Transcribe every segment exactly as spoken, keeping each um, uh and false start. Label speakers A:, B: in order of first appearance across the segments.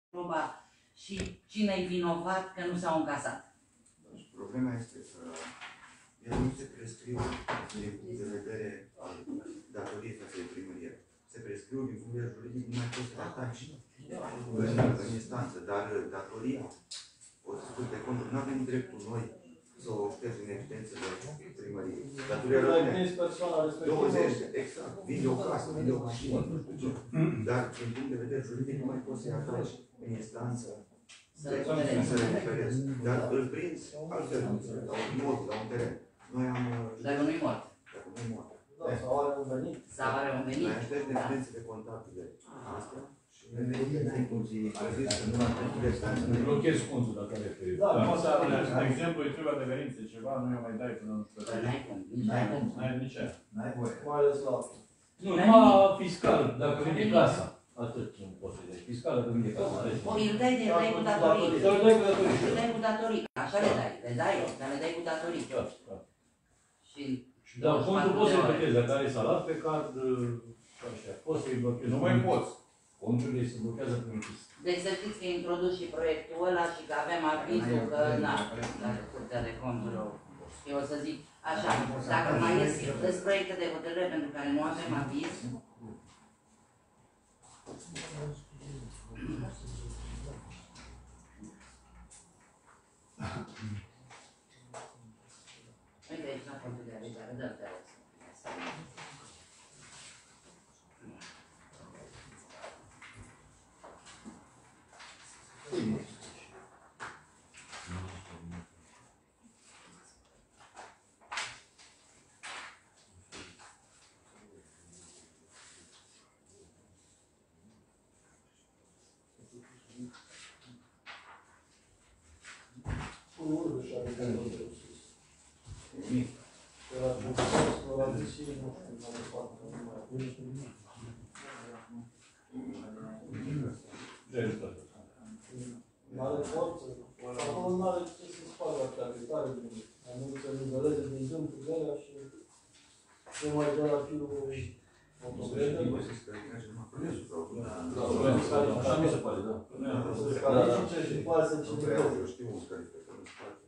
A: proba și cine-i vinovat că nu s-au încasat.
B: Deci, problema este că el nu se prescriu din punct de vedere al datoriei față de primărie. Se prescriu din punct de vedere juridic, nu mai poți să ataci în instanță, dar datoria, o să spui de cont, nu avem dreptul noi să o ștergem în evidențele primăriei. Datoria rămâne douăzeci, exact, vinde o casă, vinde o mașină, nu știu ce. Dar din punct de vedere juridic nu mai poți să-i ataci în instanță. Să recuperezi. Dar îl prinzi altfel, la un mod, la un teren. Noi am...
A: Dacă nu-i mort.
B: Dacă nu-i mort.
C: Da, sau are un venit.
A: Sau are un venit.
B: Mai aștept evidențele contabile astea și ne vedem cum zi, a zis că nu am trecut de
D: blochezi contul dacă are pe...
C: Da,
D: poți să aveți, de exemplu, îi trebuie adeverințe ceva, nu i-o mai dai până nu știu.
A: N-ai cum,
D: N-ai cum, n-ai nici aia.
B: N-ai voie.
C: Mai ales la...
D: Nu, numai fiscal, dacă vinde casa. Atât nu poți să dai. Fiscal, dacă vinde casa.
A: O, îl dai de dai cu datorii.
D: Îl dai cu datorii.
A: Îl dai cu datorii. Așa le dai. Le dai, dar le dai cu datorii. Și...
D: Dar contul poți să-i blochezi, dacă are salat pe card, așa, poți să-i blochezi. Nu mai poți. Contul se blochează prin închis.
A: Deci să știți că e introdus și proiectul ăla și că avem avizul că, na, la Curtea de Conturi, eu o să zic așa, dacă mai ies, sunt proiecte de hotărâre pentru care nu avem aviz, uite aici la contul de avizare, dă-l te rog.
C: Cu urmă și are care nu trebuie sus.
B: Nimic.
C: Că la ce la zis și nu știu, nu mai fac, nu mai avem nici nimic. Nu are forță. Acolo nu are ce să spargă atâta, că tare de nimic. Mai mult să niveleze din dâm cu gălea și nu mai dă la fiul motocredă.
D: Așa mi se pare, da.
C: Și după aia să cinează.
B: Eu știu un scarifică în spate.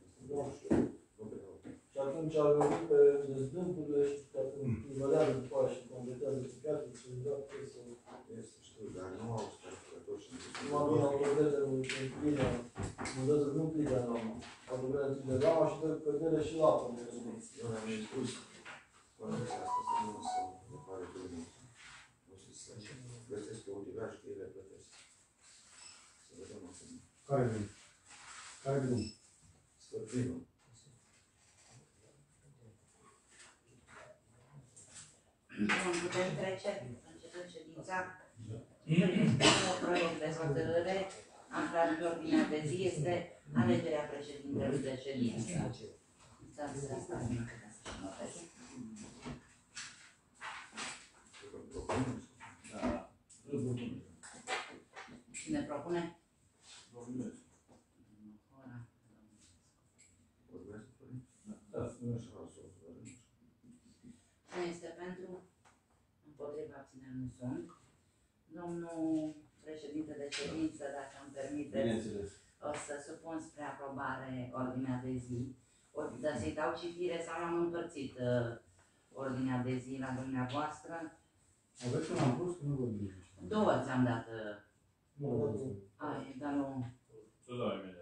C: Și atunci a venit pe dezdâmpurile și dacă nivelează după aia și completează cu piatră, și îmi dă să...
B: Este, știu, dar nu au scarificatori și nu
C: Mă vin autogrezele în plină, mă dă să nu plină în lama. Autogrezele de lama și dă cădere și la apă.
B: Eu le-am spus conexia asta să nu să ne pare primul. Nu știu să găsesc pe utilaj că ele plătesc. Să vedem acum.
E: Care vin? Care vin?
B: Stăpânul.
A: Bun, putem trece, începem ședința. Primul proiect de hotărâre, aflat pe ordinea de zi, este alegerea președintelui de ședință. Dați asta, să notez. Cine propune? Cine este pentru? Împotriva abțineri nu sunt. Domnul președinte de ședință, dacă îmi permiteți, o să supun spre aprobare ordinea de zi. O să-i dau citire sau am împărțit uh, ordinea de zi la dumneavoastră.
E: Aveți un am pus că nu vorbim.
A: Două ți-am dat. Uh,
E: Nu vorbim.
A: ai, dar nu...
D: Să dau imediat.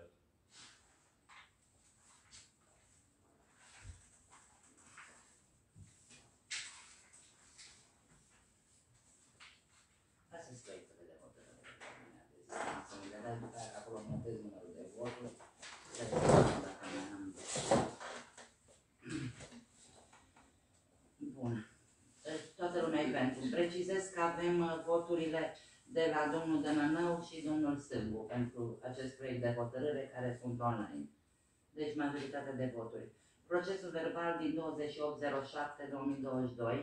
A: Asta sunt proiectele de hotărâre de ordinea de zi. Să mi le dai după aia, acolo montez numărul de voturi. Să vedem dacă mai am... Bun. Toată lumea e pentru. Precizez că avem voturile de la domnul Dănănău și domnul Sârbu pentru acest proiect de hotărâre care sunt online. Deci majoritatea de voturi. Procesul verbal din douăzeci și opt zero șapte două mii douăzeci și doi.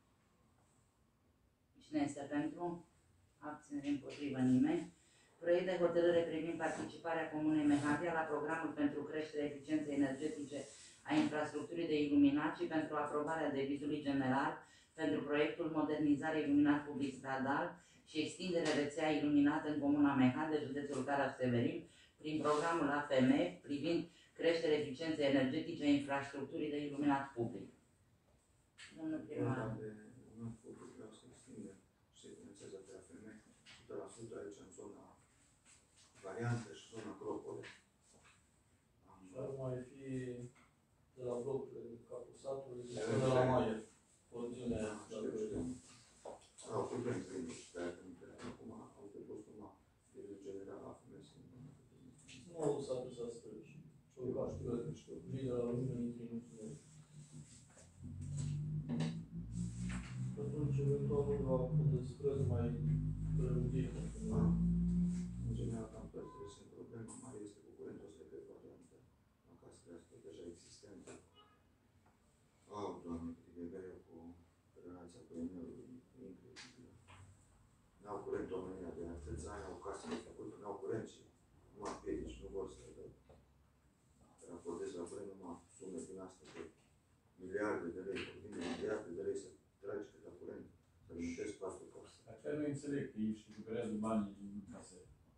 A: Cine este pentru? Abținere împotrivă nimeni. Proiect de hotărâre privind participarea Comunei Mehavia la programul pentru creșterea eficienței energetice a infrastructurii de iluminat și pentru aprobarea devizului general pentru proiectul modernizare iluminat public stradal și extindere rețea iluminată în comuna Mehan de județul Caraș-Severin prin programul A F M privind creșterea eficienței energetice a infrastructurii de iluminat public. Domnul primar.
B: De iluminat public vreau să extindem și să finanțeze pe A F M o sută la sută aici în zona variantă și zona Acropole.
C: Și ar mai fi de la blocurile de capul satului, până la Maier. Porțiunea aia.
B: Au probleme prinde și de-aia că nu trebuie. Acum au depus numai directorul general A F M S.
C: Nu s-a dus să străi și ciorcașul ăla, știu, vii de la lumină, intri în întuneric. Atunci, eventual, nu va unde străzi mai prelungite.
B: În general, cam părțile sunt problema mare, este cu curentul ăsta de variantă. Acasă de asta deja existentă. Au, Doamne, cât de greu cu relația cu Enelul, incredibil. N-au curent oamenii de atâția ani, au casele făcute, n-au curent și nu am piedici, nu vor să le raportez la curent numai sume din astea de miliarde de lei, vorbim de miliarde de lei să tragi cât la curent, să limitezi patru case.
D: Aceea nu înțeleg că ei își recuperează banii din case.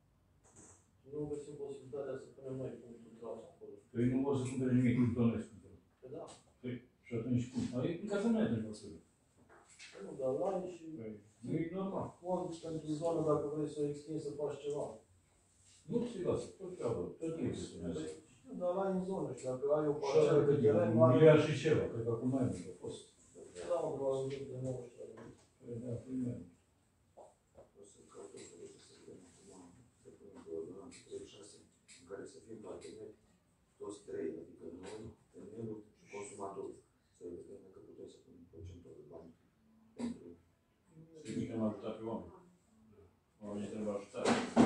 C: Nu găsim posibilitatea să punem noi punctul tras acolo.
D: Păi nu vor să cumpere nimic, nu plănesc cumpără.
C: Păi da.
D: Păi, și atunci cum? Adică în casa mea trebuie să văd.
C: Păi nu, dar la ai și
D: Păi, nu e normal.
C: fond pentru zonă dacă vrei să o extinzi să faci ceva.
D: Nu ți-i lasă, tot treabă, tot timpul se spune asta.
C: Știu, dar la ai în zonă și dacă ai o
D: Și
C: parcelă
D: așa
C: de
D: cât e,
C: teren
D: un
C: mare,
D: miliard și ceva, cred că acum mai mult a fost.
C: da, undeva în jur de nouăsprezece.
D: Păi, da, păi mai mult.
B: O să caut o soluție să vedem acum, să punem pe ordonanță trei șase, în care să fim parteneri, toți trei, adică noi, Enelul și consumatorul. Să vedem dacă putem să punem procentul de bani pentru
D: Știi că am ajutat pe oameni. Oamenii trebuie ajutat.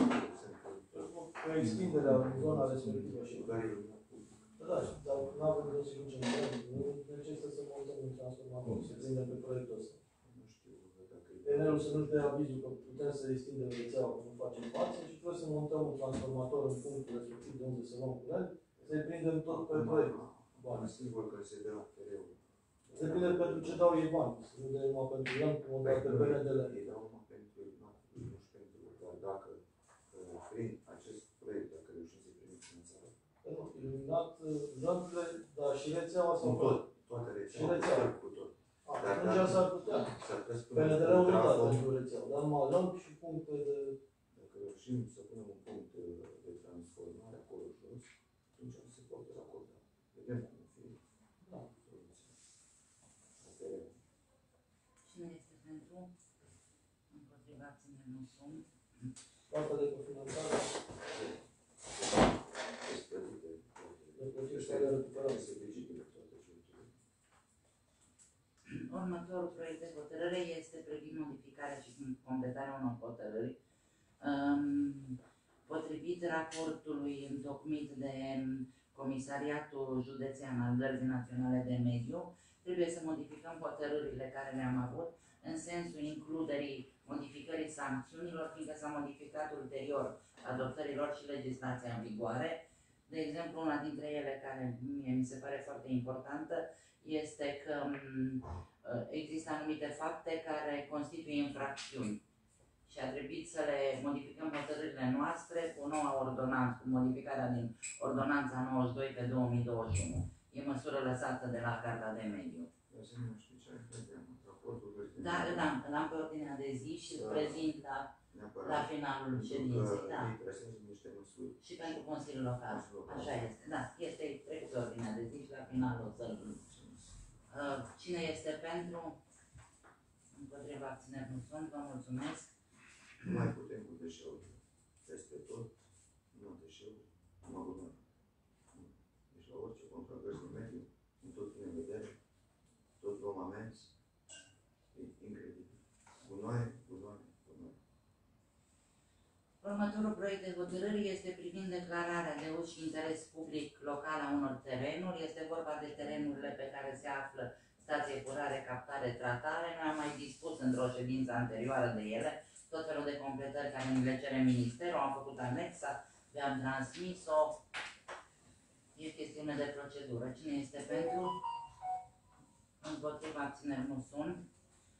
C: Cu extinderea în zona respectivă și
B: care e luminat public.
C: da, dar nu avem de să ducem în nu necesită să montăm un transformator, să ținem pe proiectul ăsta.
B: Nu știu dacă e...
C: Enelul să nu-și dea avizul că putem să extindem rețeaua, că nu facem față și trebuie să montăm un transformator în punctul respectiv de unde să luăm curent, să-i prindem tot pe proiect.
B: Bani singur că se dă tereul.
C: Depinde pentru ce dau ei bani, să nu dea numai pentru el, cum o dau pe B N D L.
B: Ei dau numai pentru iluminat, nu și pentru, dar dacă prin acest proiect, dacă reușim să-i primim finanțare,
C: Iluminat, janturile, dar și rețeaua
B: cu
C: sau
B: tot, toată
C: Și
B: rețeaua,
C: rețeaua.
B: cu tot.
C: atunci s-ar putea.
B: S-ar putea să
C: B
B: punem
C: N D L-ul
B: un
C: nu da
B: trafo,
C: pentru rețeaua, dar numai lamp și puncte de...
B: dacă reușim să punem un punct de transformare acolo jos, atunci se poate racorda. Vedem cum o fi.
C: Da.
A: Cine este pentru? Împotriva abțineri nu sunt.
C: Partea de cofinanțare, de plătiri care recuperăm.
A: Următorul proiect de hotărâre este privind modificarea și completarea unor hotărâri. Um, potrivit raportului întocmit de Comisariatul Județean al Gărzii Naționale de Mediu, trebuie să modificăm hotărârile care le-am avut în sensul includerii modificării sancțiunilor, fiindcă s-a modificat ulterior adoptărilor și legislația în vigoare. De exemplu, una dintre ele care mie mi se pare foarte importantă este că există anumite fapte care constituie infracțiuni și a trebuit să le modificăm hotărârile noastre cu noua ordonanță, cu modificarea din ordonanța nouăzeci și doi pe două mii douăzeci și unu. E măsură lăsată de la Carta de Mediu. Da, da, l-am pe ordinea de zi și îl prezint la, la finalul ședinței. Da. Și pentru Consiliul Local. Așa este, da. Este trecut pe ordinea de zi și la final o să-l... Cine este pentru? Împotriva abțineri nu sunt, vă mulțumesc.
B: Nu mai putem cu deșeuri. Peste tot, nu deșeuri, numai gunoi. Deci la orice contragări de mediu, în tot în vedere, tot luăm amenzi. E incredibil. Gunoi, gunoi, gunoi.
A: Următorul proiect de hotărâre este privind declararea de uz și interes public local a unor terenuri. Este vorba de terenurile pe care se află stație curare, captare, tratare. Noi am mai dispus într-o ședință anterioară de ele, tot felul de completări care ni le cere Ministerul, am făcut anexa, le-am transmis-o. E chestiune de procedură. Cine este pentru? Împotriva abțineri nu sunt.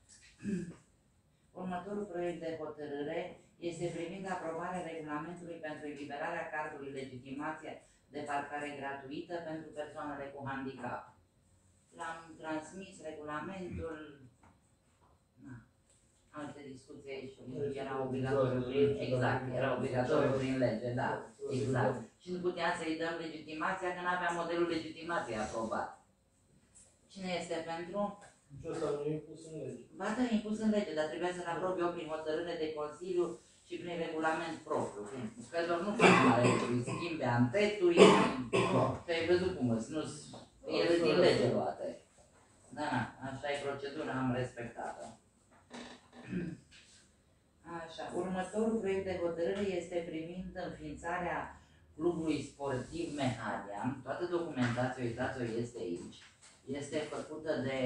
A: Următorul proiect de hotărâre este privind aprobarea regulamentului pentru eliberarea cardului legitimație de parcare gratuită pentru persoanele cu handicap. L-am transmis regulamentul, na, alte discuții aici, era obligatoriu prin, exact, era obligatoriu prin lege, da, exact. Și nu puteam să-i dăm legitimația, că n-avea modelul legitimației aprobat. Cine este pentru?
C: Și ăsta nu e impus în lege.
A: Ba da, impus în lege, dar trebuia să-l aprob eu prin hotărâre de Consiliu și prin regulament propriu. Că doar nu fac mare lucru, schimbe antetul, că ai văzut cum îți, nu ele din lege luate. Da, așa e procedura, am respectat-o. Așa, următorul proiect de hotărâre este privind înființarea clubului sportiv Mehadia. Toată documentația, uitați-o, este aici. Este făcută de...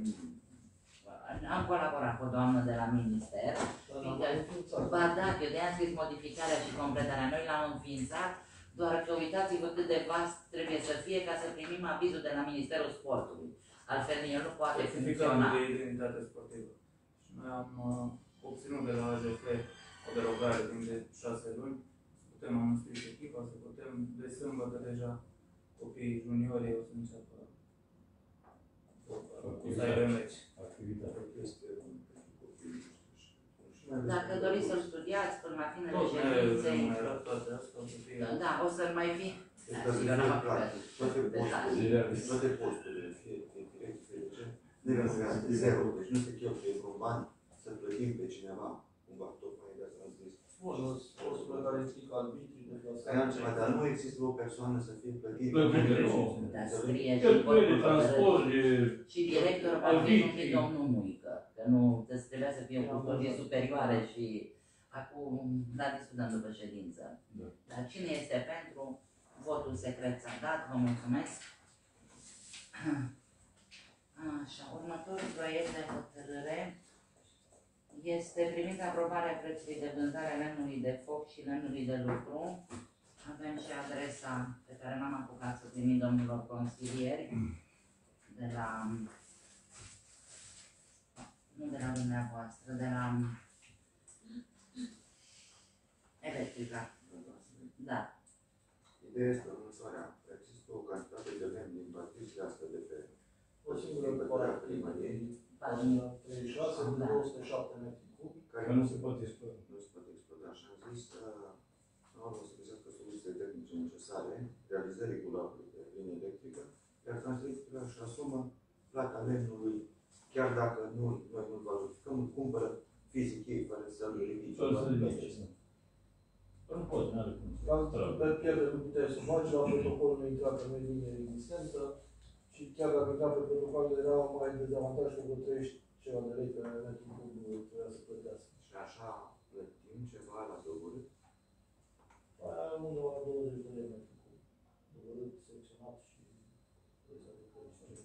A: Am colaborat cu o doamnă de la minister. Ba da, eu de-aia am scris modificarea și completarea. Noi l-am înființat, doar că uitați-vă cât de vast trebuie să fie ca să primim avizul de la Ministerul Sportului. Altfel el nu poate funcționa.
F: de identitate sportivă. Și noi am uh, obținut de la A J F o derogare timp de șase luni. Putem anunțui echipa, să putem de sâmbătă deja copiii juniorii o să înceapă să aibă meci.
A: Dacă doriți să-l studiați până la finele
F: Tot
A: ședinței,
F: mereu toate astea o să fie.
A: da, o să mai fi.
B: Toate posturile, fie direct, fie de ce, negociază zero. Deci nu se cheltuie vreun bani să plătim pe cineva, cumva, tocmai de asta am zis.
C: Bun, posturile care implică arbitrii, de
B: Ai altceva, dar nu există o persoană să fie plătită.
D: Plătită, nu.
A: Dar scrie și
D: Cheltuieli de transport, de...
A: și director va fi numit domnul Muică, că nu trebuia să fie o custorie superioare și acum la discutăm după ședință.
D: Da.
A: Dar cine este pentru? Votul secret s-a dat, vă mulțumesc. Așa, următorul proiect de hotărâre este privind aprobarea prețului de vânzare a lemnului de foc și lemnului de lucru. Avem și adresa pe care n-am apucat să primim domnilor consilieri de la, nu de la dumneavoastră, de la Electrica. Da.
B: Ideea este următoarea. Există o cantitate de lemn din partiția asta de pe
C: o singură
B: pădarea primăriei,
C: pagina treizeci și șase, de două sute șapte metri cubi.
B: care
D: Că nu se poate exploata.
B: nu se poate exploata. Și am zis că nu o să găsească soluții tehnice necesare realizării culoarului de linie electrică, iar Transelectrica își asumă plata lemnului, chiar dacă nu, noi nu valorificăm, îl cumpără fizic ei, fără să-l ridice.
D: Fără să ridice. Nu poți, nu are cum.
C: Pe pierdere nu puteai să faci, la protocol nu intra că nu e linie existentă și chiar dacă intra pe protocol era mai dezavantaj că vreo treizeci ceva de lei pe metru cub trebuia să plătească.
B: Și așa plătim ceva la doborât.
C: Aia undeva la douăzeci de lei metru cub. Doborât, secționat și preția de preț.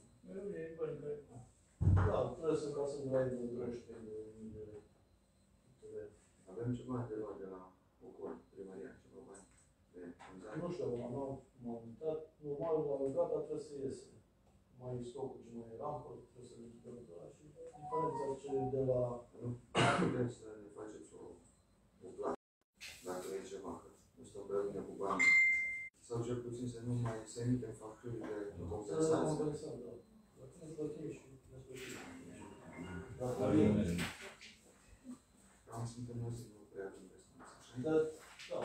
C: Da, trebuie să încasăm de la ei de treisprezece mii de lei.
B: Avem ceva de luat de la Ocol, primăria, ceva bani de vânzare.
C: Nu știu, acum nu m-am uitat. Normal, la gata trebuie să iese. Mai stocul ce mai era, trebuie să ridicăm de la și diferența ce de la...
B: Nu puteți să ne faceți o, o plată, dacă e ceva, că nu stăm prea bine cu bani. Sau cel puțin să nu mai se emitem facturi de
C: Să
B: compensație.
C: compensăm, da. Dacă ne plătim și ne sfârșim. Dacă
D: Dar
C: e...
D: eu merg.
B: Cam suntem noi să nu prea avem restanță, așa?
C: Da, da.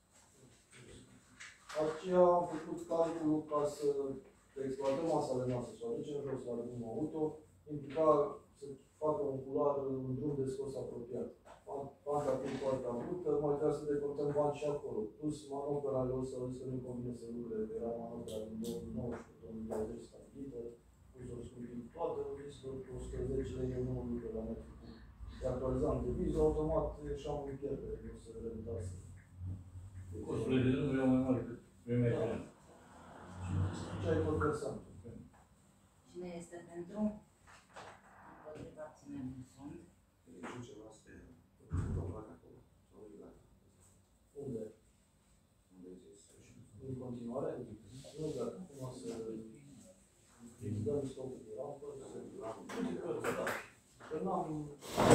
C: Aceea am făcut calculul ca să exploatăm masele noastre, să o aducem jos la drumul auto, implica să facă un culoar, un drum de scos apropiat. Panta fiind foarte abruptă, mai trebuie să decontăm bani și acolo. Plus manoperele o să zis că nu-i convine să lucreze, că era manopera din două mii nouăsprezece două mii douăzeci stabilită, plus o scumpim toată, zis că o sută zece lei eu nu lucră la metru. De actualizam de viză, automat ieșeam în pierdere, nu se rentase.
D: Costurile de drum erau mai mari decât primele teren.
C: Ce ai tot versant?
A: Cine este pentru? Împotriva abținem un sunt.
B: E și ceva să probat acolo, sau nu gata.
C: Unde?
B: Unde există și
C: În continuare? Nu, dar acum să dăm stopul de rampă, să...
B: la
C: Da. Că n-am...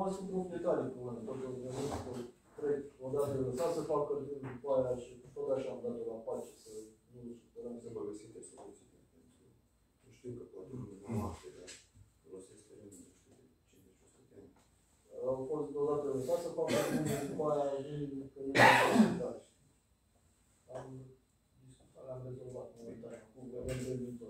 C: mai sunt proprietarii cu mine, tot organismul proiect, odată lăsat să facă după aia și tot așa am dat-o la pace să nu supărăm.
B: Să vă găsite soluții pentru... Nu știu că poate nu noapte, dar folosesc terenul, nu știu, de cincizeci de ani.
C: Au fost deodată lăsat să facă după aia vin că nu am posibilitate. Am discutat, le-am rezolvat momentan, acum vedem de viitor.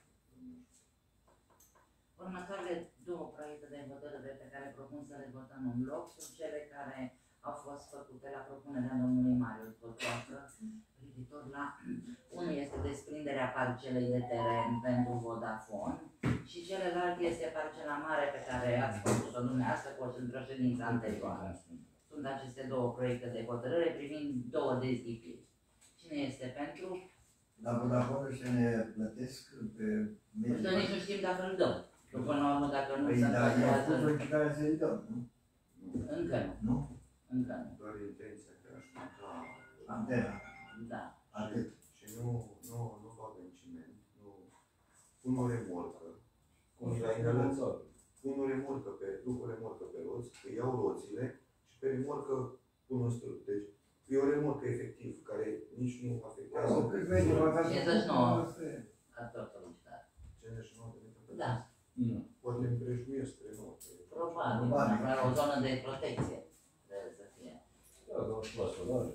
A: Următoarele două proiecte de hotărâre pe care propun să le votăm în bloc sunt cele care au fost făcute la propunerea domnului Marius Bătoacă, privitor la, unul este desprinderea parcelei de teren pentru Vodafone și celălalt este parcela mare pe care ați făcut-o dumneavoastră într-o ședință anterioară. Sunt aceste două proiecte de hotărâre privind două dezlipiri. Cine este pentru?
G: La Vodafone și ne plătesc pe
A: Nu știu, nici nu știm dacă îl dăm. Că până la urmă, dacă nu
G: păi,
A: se
G: da, e
A: întâmplă,
G: solicitarea să-i dăm, nu?
A: încă nu.
G: Nu?
A: Încă nu.
B: Doar intenția de a-și monta
G: Antena.
A: Da.
G: Atât.
B: și nu, nu, nu fac în ciment, nu pun o remorcă, cum e la inălățat. Pun o remorcă pe, duc o remorcă pe roți, îi iau roțile și pe remorcă pun un stâlp. Deci e o remorcă efectiv, care nici nu afectează.
G: Cât merge, va fi
A: cincizeci și nouă. A tot solicitat.
B: cincizeci și nouă de metri.
A: Da.
B: Poate îmi prejmuiesc spre noapte.
A: Probabil. Probabil. O zonă de protecție trebuie să fie.
D: Da, dar și la solare.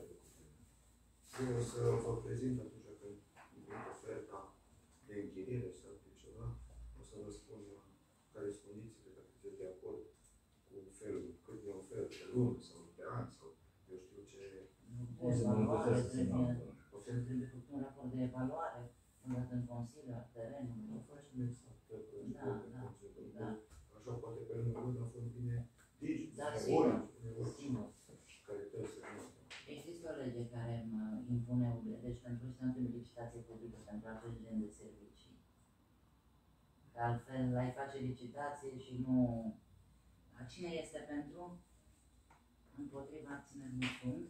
B: Eu o să vă prezint atunci când îmi primit oferta de închiriere sau de ceva, o să vă spun care sunt condițiile, dacă sunteți de acord cu felul, cât ne oferă pe lună sau pe an sau eu știu ce.
A: Nu de evaluare, trebuie,
B: Ofertă
A: trebuie făcut un raport de evaluare, odată în Consiliu, al terenului.
B: nu facem exact pe
A: Da, da, da.
B: Așa poate pe lângă Vodafone vine Digi,
A: Da,
B: vine
A: sigur.
B: Orange, vine oricine care trebuie să vină.
A: Există o lege care mă impune, deci pentru că sunt în licitație publică pentru acest gen de servicii. Că altfel ai face licitație și nu... A cine este pentru? Împotriva abțineri nu sunt.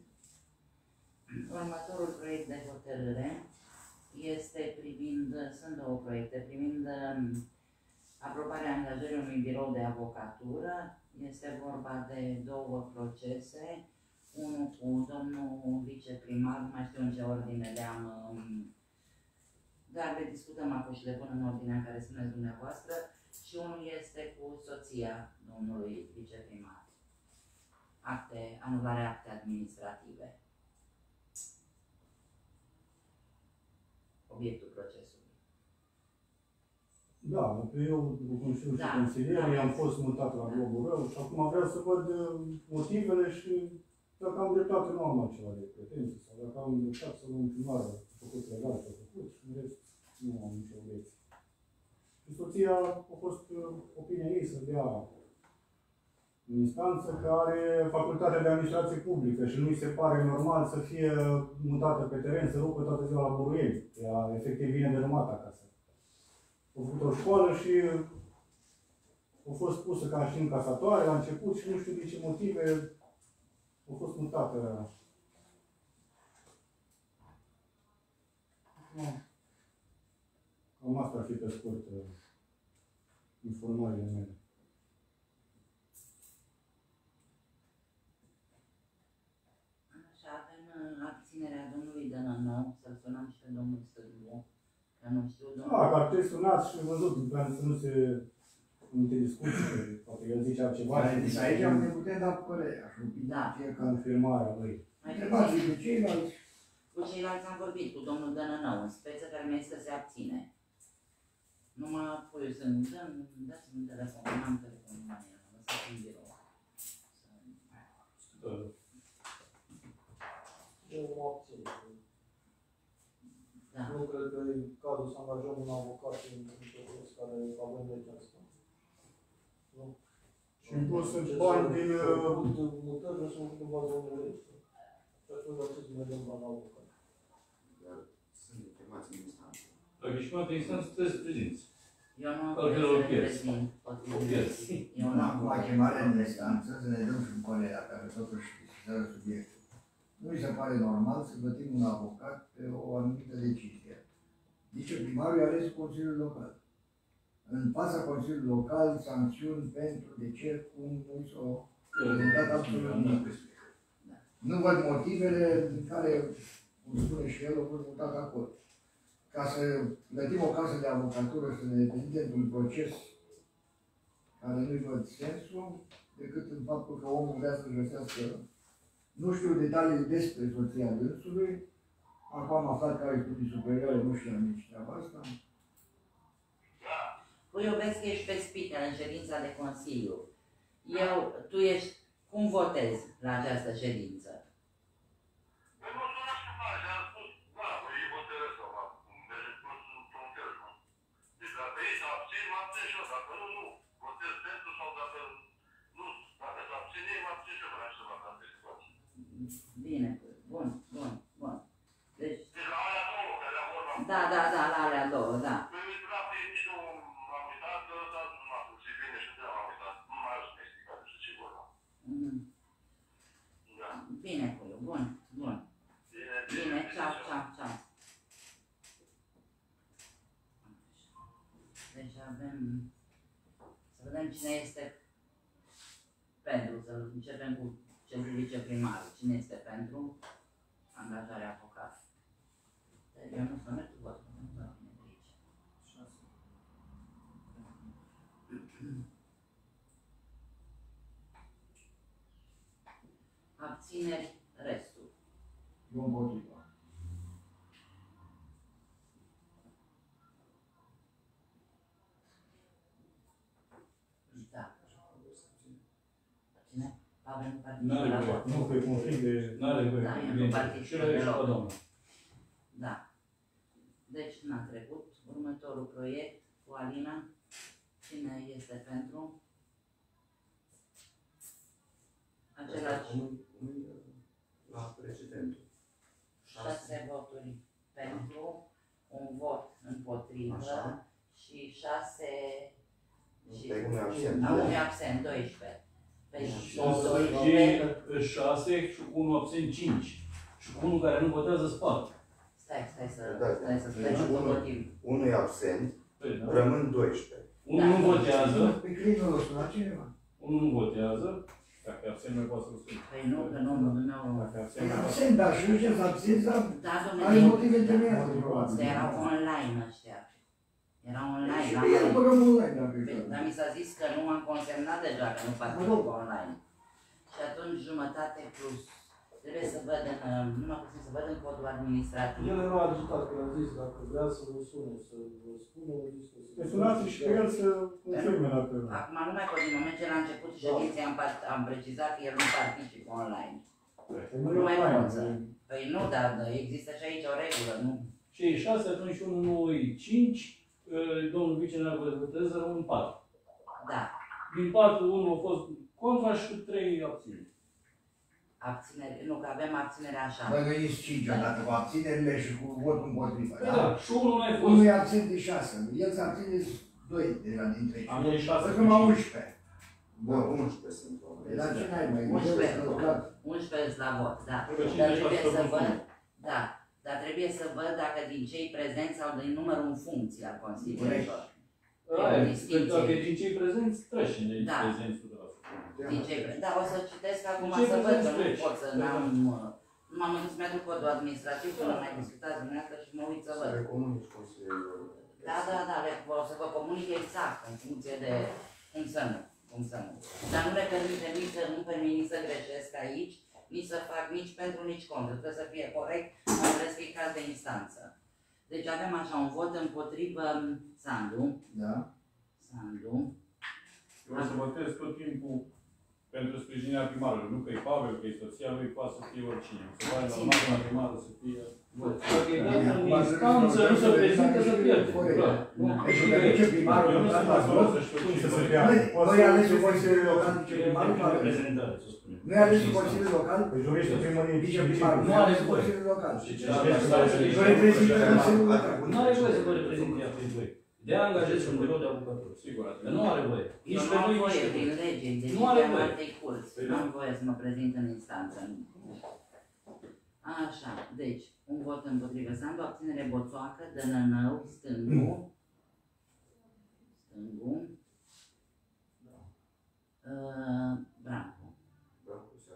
A: Următorul proiect de hotărâre este privind, sunt două proiecte, privind um, aprobarea angajării unui birou de avocatură. Este vorba de două procese. Unul cu domnul viceprimar, nu mai știu în ce ordine le-am, um, dar le discutăm acum și le pun în ordinea în care spuneți dumneavoastră, și unul este cu soția domnului viceprimar. Acte, anularea acte administrative. Obiectul procesului.
E: Da, eu, cum știu și
A: Da,
E: consilierii,
A: da.
E: am fost mutat la Globul Rău și acum vreau să văd uh, motivele și dacă am dreptate nu am altceva de pretenții sau dacă am dreptate să luăm primar, făcut legal ce a făcut și în rest nu am nicio obiecție. Și soția a fost uh, opinia ei să dea în instanță că are facultatea de administrație publică și nu îi se pare normal să fie mutată pe teren, să rupă toată ziua la Buruieni. Ea efectiv vine de numai acasă. A făcut o școală și a fost pusă ca și încasatoare la început și nu știu din ce motive a fost mutată. Cam asta ar fi pe scurt informațiile mele.
A: Așa, avem uh, abținerea domnului Dănănou, să-l sunăm și pe domnul Stădulu, că nu știu, domnul...
E: Da, că ar trebui sunați și văzut, pentru să nu se multe discuții, poate el zice altceva.
G: Deci aici am ne putem da părerea și opinia
A: Da.
G: fiecare.
E: Confirmarea lui.
A: Mai
G: Întrebați
A: puțin,
G: de ceilalți.
A: cu ceilalți am vorbit, cu domnul Dănănou, în speță care mi-a zis că se abține. Numai apoi să nu dăm, dați-mi un telefon, nu am telefonul mai el, am lăsat în birou.
D: Da.
C: Eu mă abțin.
A: Da.
C: Nu cred că e cazul să angajăm un avocat în proces care avem legea asta. Nu.
E: Și în plus sunt
C: Ce
E: bani
C: s-au-
E: din...
C: s-au
E: uh,
C: făcut mutările, sunt făcut în baza unei legi. Și atunci ar trebui să mergem la un avocat.
B: Dar sunt chemați în instanță.
D: Dacă ești mai de instanță, trebuie să prezinți.
A: Eu nu am
D: Altfel
A: voie
D: o
A: să
D: pierzi.
A: reprezint
D: O
A: potrivit
D: pierzi.
A: legii. Eu nu am
G: Acum
A: voie.
G: chemarea în instanță să ne dăm și în părerea care totuși discutează subiectul. Nu mi se pare normal să plătim un avocat pe o anumită decizie. Viceprimarul e ales Consiliul Local. În fața Consiliului Local, sancțiuni pentru de ce, cum nu s-o absolut nimic. Nu văd motivele din care, cum spune și el, o vor muta de acord. Ca să plătim o casă de avocatură să ne depinde într-un proces care nu-i văd sensul, decât în faptul că omul vrea să găsească, nu știu detalii despre soția dânsului, acum am aflat care e studii superioare, nu știam nici treaba asta.
A: Păi eu vezi că ești pe speaker în ședința de Consiliu. Eu, tu ești, cum votezi la această ședință?
H: Păi nu sună și mare, și-am spus, da, păi ei votăresc sau mă, merge plus într-un fel, nu? Deci dacă ei se abțin, mă abțin și eu, dacă nu, nu. Votez pentru sau dacă nu, dacă se abțin ei, mă abțin și eu, vreau să fac asta situație.
A: Bine, bun, bun, bun. Deci,
H: Deci la alea două, care le-am vorba.
A: da, da, da, la alea două, da.
H: Păi la pe nici nu m-am uitat, dar nu m-am spus, e bine și de m-am uitat. Nu mai aș mai explicat despre ce vorba.
A: Mm.
H: Da.
A: Bine, Puiu, bun, bun.
H: Bine,
A: Bine, ceau, ceau, ceau. Deci avem, să vedem cine este pentru, să începem cu cel cu viceprimarul. Cine este pentru angajarea avocatului? Deci eu nu să merg cu votul, nu vreau să merg aici. Abțineri, restul.
G: Eu împotriva.
A: Da. Cine? Pavel nu
D: Nu
A: participă
D: are
A: la
D: voie.
A: vot.
E: Nu, pe conflict de...
D: Nu are voie.
A: Da, eu nu
D: Bine.
A: particip
D: Și la ești
A: deloc.
D: pe domnul.
A: Da. Deci n-a trecut. Următorul proiect cu Alina. Cine este pentru? Același.
B: La precedentul.
A: Șase voturi pentru, un vot împotrivă
B: Așa.
A: și șase... Și
B: Pe unul absent.
A: a unui absent, doisprezece. Pe
D: Și
A: doisprezece.
D: șase și cu unul absent cinci. Și cu unul care nu votează spate.
A: Stai, stai să,
B: Da,
A: stai să
B: deci
A: spunem
B: unul-
A: motiv.
B: Unul e absent,
D: Păi, da.
B: rămân doisprezece.
D: Unul nu votează,
G: Pe clinul ăsta, la cineva?
D: unul nu votează. Dacă e absent, mai poate să-l spun.
A: Păi nu, că nu, nu, nu.
D: Dacă e absent,
G: E
D: mai poate.
G: absent, dar și ăștia s-a abținut, dar
A: Da,
G: are
A: domnule,
G: motive temeiate, probabil.
A: ăștia erau online ăștia. Erau online,
G: Și
A: la
G: bine,
A: mai.
G: băgăm online dacă e
A: Păi,
G: cazul.
A: Dar mi s-a zis că nu am consemnat deja că nu participă online. Și atunci jumătate plus. Trebuie să văd în, nu m-a pus să văd în codul administrativ.
C: El era agitat, că am zis, dacă vrea să vă sune, să vă spună, o zis că să...
E: Te sunați și pe el să confirme dacă...
A: Acum nu mai pot, din moment ce la început ședinței am, par- am precizat că el nu participă online.
E: Nu
A: Nu mai
E: e
A: pot să.
E: online.
A: Păi nu, dar există și aici o regulă, nu?
D: Și e șase, atunci unul nu e cinci, domnul vice n-a votează, rămân patru.
A: Da.
D: Din patru, unul a fost contra și trei abțineri.
A: Abținere, nu, că avem abținere așa.
G: Băi, veniți cinci odată cu abținerile și cu votul împotriva,
D: Păi
G: da?
D: da, și unul n-a fost.
G: Unul e absent de șase, el s-a abține doi deja dintre ei.
D: Am ei șase.
G: Să că m-au unsprezece.
B: Bă, unsprezece sunt oameni.
G: Dar ce n-ai mai
A: unsprezece.
G: unsprezece.
A: unsprezece la vot, da.
D: Trebuie
A: Dar
D: cincizeci la
A: trebuie
D: sută
A: să
D: din
A: văd,
D: fund.
A: da, dar trebuie să văd dacă din cei prezenți sau din numărul în funcție al Consiliului.
D: Aia,
A: distinție.
D: pentru că din cei prezenți trece de
A: Da.
D: prezenți o sută la sută.
A: Din cei pre- Da, o să citesc acum
D: Din cei
A: să văd că nu
D: prezenți
A: pot să
D: treci.
A: n-am... Nu m-am gândit să mi-aduc codul administrativ, că l-am mai discutat dumneavoastră și mă uit să
B: Să
A: văd.
B: le comunici consilierilor.
A: Da, da, da, le, o să vă comunic exact în funcție de cum să nu, cum să nu. Dar nu le permite nici să, nu permit nici să greșesc aici, nici să fac nici pentru, nici contra. Trebuie să fie corect, mai ales că e caz de instanță. Deci avem așa un vot împotrivă Sandu.
G: Da.
A: Sandu.
D: Eu o să votez tot timpul pentru sprijinirea primarului. Nu că e Pavel, că e soția lui, poate să fie oricine. Se pare normal ca primarul să fie... Dacă e dat în instanță, nu se prezinte să pierde. Da.
G: Deci dacă viceprimarul
D: Eu nu sunt
G: votat la
D: acolo
G: vot,
D: să știu
E: Cum
D: ce
E: să se
D: să
E: dea?
G: Băi,
E: Poți
G: noi
E: să-
G: alesul Consiliului Local viceprimarul nu avem.
D: reprezentare, să spunem.
G: Noi alesul Consiliului Local
E: Păi juristul primăriei
G: viceprimarul.
D: Nu
G: Noi
D: are
G: alesul
D: voie.
G: Consiliului Local.
D: Nu
G: Noi reprezintă Consiliul Local.
D: Nu are voie să vă reprezinte ea prin voi. De-aia angajați un birou de avocatură. Sigur, că nu are voie.
A: Eu
D: Nici
A: nu
D: pe
A: am
D: voi, nici
A: voie
D: pe
A: prin
D: voi.
A: lege, deci
D: Nu are
A: am
D: voie.
A: altei curți.
D: Păi
A: Nu
D: da.
A: am voie să mă prezint în instanță. Așa, deci, un vot împotrivă Sandu, abținere Boțoacă, Dănănău, Stângu, Stângu, uh, Brancu.
B: Brancu se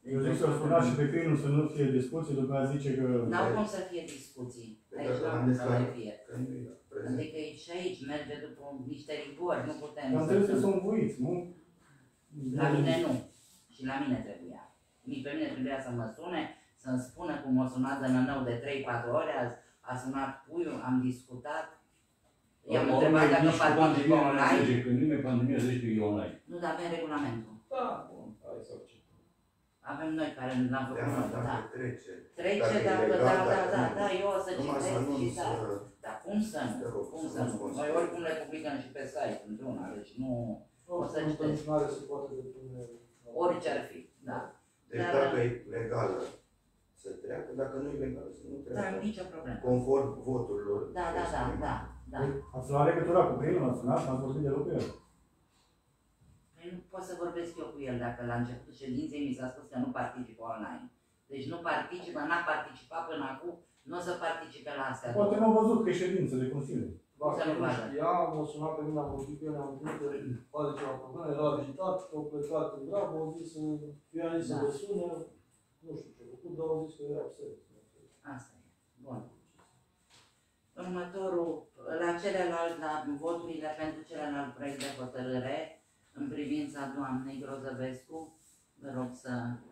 E: Eu zic să spuneați și pe Crinul să nu fie discuții, după aia zice că...
A: N-au cum să fie discuții. Aici
B: Că
A: n-au
B: am
A: cum
B: zis
A: să
B: că
A: mai fie.
B: că nu e prezent.
A: Adică e și aici merge după niște rigori, nu putem
E: Am înțeles că sunt voiți, nu?
A: La mine nu. Și la mine trebuia. Nici pe mine trebuia să mă sune, să-mi spună cum o sunat de nănău de trei patru ore, a, a sunat puiul, am discutat. I-am întrebat dacă participă online.
D: Că nu e pandemie, zici că e online.
A: Nu, dar avem regulamentul.
D: Da, bun, hai să acceptăm.
A: Avem noi care l-am făcut
B: Teama
A: noi, da.
B: dacă trece.
A: Trece,
B: Dacă e
A: dacă,
B: legal,
A: da, da,
B: dacă
A: da,
B: nu.
A: da, eu o să
B: Numai să
A: citesc
B: nu
A: și da.
B: să...
A: Dar cum să
B: Te
A: nu?
B: rog,
A: Cum
B: să
A: să
B: nu
A: nu?
B: spun.
A: Noi oricum le publicăm și pe site, într-una, deci nu... O să
C: În
A: citesc.
C: continuare se poate depune.
A: Orice ar fi, da.
B: Deci
A: Dar-
B: dacă e legală, să treacă, dacă nu e legală, să nu
A: Dar
B: treacă.
A: nicio problemă.
B: Conform voturilor.
A: Da, da, da, da, da.
E: Ați luat legătura cu Crinul, ați sunat, ați vorbit de lucru el.
A: Păi nu pot să vorbesc eu cu el dacă la început ședinței mi s-a spus că nu participă online. Deci nu participă, n-a participat până acum, nu o să participe la astea.
E: Poate n-au văzut că e ședință de Consiliu.
C: Dacă
A: Să nu
C: nu
A: vadă.
C: știa, m-a sunat pe mine, am vorbit cu el, am spus că are ceva problemă, era agitat, au plecat în grabă, au zis să fie aici să
A: Da.
C: vă sune, nu știu ce a făcut, dar au zis că era absent.
A: Asta e. Bun. Următorul, la celălalt, la voturile pentru celălalt proiect de hotărâre, în privința doamnei Grozăvescu, vă rog să...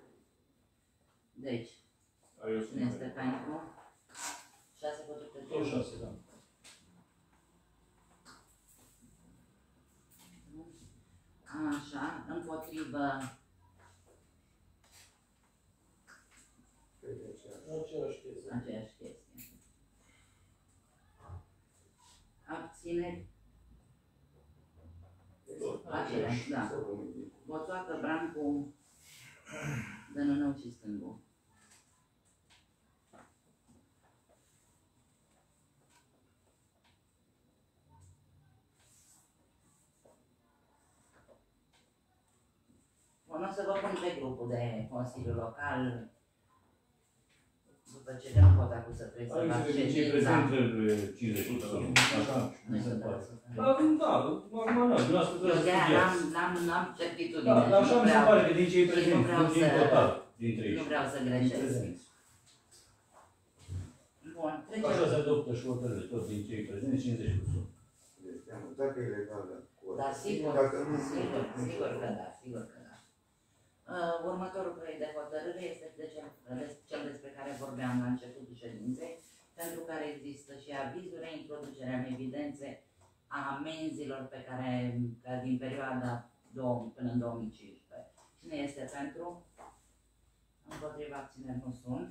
A: Deci,
D: Dar eu
A: cine
D: sunt
A: este pentru? Șase voturi pentru.
D: tot șase, da.
A: Așa, împotrivă,
B: Cred că e aceeași.
C: Aceeași chestie.
A: aceeași chestie. Abțineri, aceleași, da.
B: Să rămâi.
A: Boțoacă, Brancu, Dănănău și Stângu. Bun, o să vă pun pe grupul de Consiliu Local, după ce dăm vot acum să trebuie să
D: Aici
A: fac
D: de ce
A: ședința.
D: prezent cincizeci la sută, așa?
A: Nu
D: Nu se
A: se
D: poate.
A: poate.
D: Da, da, acum nu, nu asta
A: Eu
D: trebuie să
A: de-aia
D: studiați.
A: n-am, n-am, n-am certitudine.
D: Da, dar
A: și
D: așa
A: nu
D: mi se
A: vreau-
D: pare că din cei
A: și nu
D: prezenți,
A: vreau
D: nu din
A: să-
D: total, dintre ei.
A: Nu vreau să greșesc. Bun,
D: Așa
A: trecem.
D: se adoptă și hotărâre, tot din cei prezenți, cincizeci la sută.
B: Deci, teamă, dacă e legală, cu
A: Da, sigur,
B: Dacă nu,
A: sigur,
B: nu știu.
A: sigur că da, sigur că da. Uh, următorul proiect de hotărâre este de cel, de cel despre care vorbeam la începutul ședinței, pentru care există și avizul, reintroducerea în evidențe a amenzilor pe care, care din perioada două mii până în două mii cincisprezece. Cine este pentru? Împotriva, abțineri nu sunt.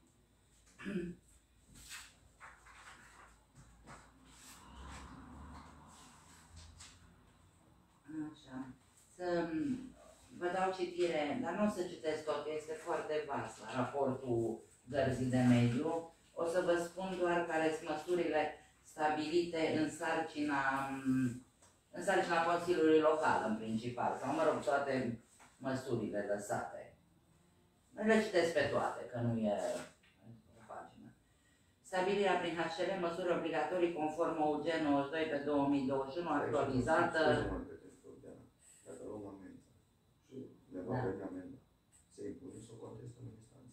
A: Așa. Să vă dau citire, dar nu o să citesc tot, este foarte vast la raportul Gărzii de Mediu. O să vă spun doar care sunt măsurile stabilite în sarcina, în sarcina Consiliului Local, în principal, sau mă rog, toate măsurile lăsate. Nu le citesc pe toate, că nu e o pagină. Stabilirea prin H C R măsuri obligatorii conform O U G nouăzeci și doi pe două mii douăzeci și unu, actualizată.
B: Scuze-mă că te spun, Diana. Dacă luăm amendă și ne va
A: Da.
B: veni amendă, se impune să o contestăm în instanță.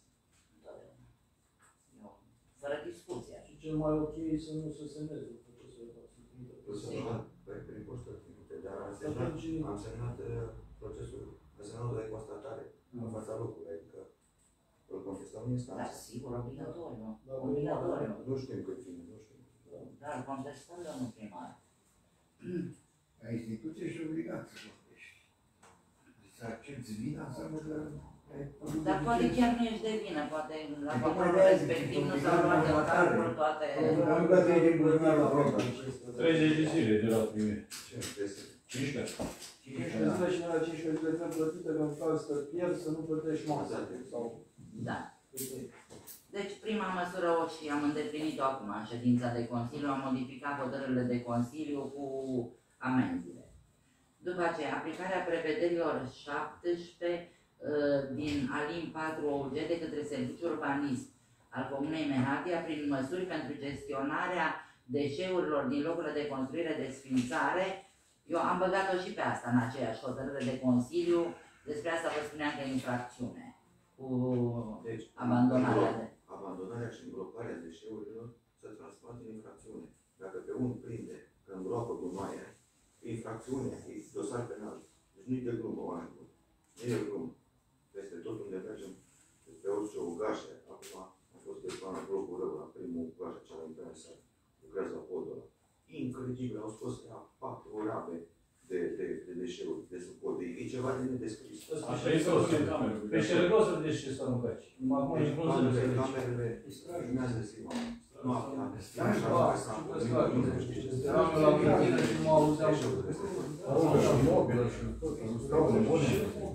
A: Eu, fără discuție.
C: Și cel mai ok e să nu se semneze procesul de proximitate.
B: Eu sunt
A: Sigur.
B: pe prin postă trimite, dar am semnat,
C: Atunci-
B: am semnat uh, procesul, semnatul de constatare în fața locului, adică îl contestăm în
A: Da,
B: instanță.
A: sigur, obligatoriu.
C: Da,
A: Obligatoriu.
B: Nu știm cât timp, nu știm.
A: Da, îl contestăm, domnul primar.
G: La instituție și obligat să vorbești. Deci să accepti vina înseamnă că ai făcut
A: Dar
G: de
A: poate
G: ce.
A: chiar nu ești de vină, poate la
G: Păi
A: controlul
G: tocmai de-aia
A: respectiv
G: zic,
A: nu
G: sunt
A: s-au luat în
G: obligat
A: calcul
G: la
A: toate...
G: Am rugat ei din buzunar la probă.
D: treizeci de zile de la primire.
B: Ce este?
D: cincisprezece.
C: cincisprezece zile și nu la cincisprezece zile trebuie plătite, că în caz că pierzi să nu plătești masă. Sau...
A: Da. Deci prima măsură o și am îndeplinit-o acum în ședința de Consiliu, am modificat hotărârile de Consiliu cu amenzile. După aceea, aplicarea prevederilor șaptesprezece uh, din Alim patru O U G de către Serviciul Urbanism al Comunei Menadia prin măsuri pentru gestionarea deșeurilor din locurile de construire de sfințare. Eu am băgat-o și pe asta în aceeași hotărâre de Consiliu, despre asta vă spuneam că e infracțiune. cu
B: Deci,
A: abandonarea de...
B: abandonarea și îngroparea deșeurilor se transformă în infracțiune. Dacă pe unul prinde că îngropă gunoaie, e infracțiune, e dosar penal. Deci nu-i de glumă, oameni buni. Nu e de glumă. Peste tot unde mergem, pe orice ugașe, acum am fost de plan acolo cu rău, la primul ugaș, cea mai interesant, lucrează la podul ăla. Incredibil, au scos la patru rabe de, de, de deșeuri, de sub pod. E ceva de nedescris.
D: Așa e sos în cameră.
F: Pe șergos să vedeți ce să aruncați. Acum e frunză de
B: Camerele,
F: să
B: camerele, urmează seama. Noaptea,
G: Stai,
B: așa,
G: ba,
B: așa,
F: și pe
B: nu
F: scară.
B: știu ce se
F: Eram la cantină și nu auzeam.
E: Aruncă și mobilă și tot, scaune bune.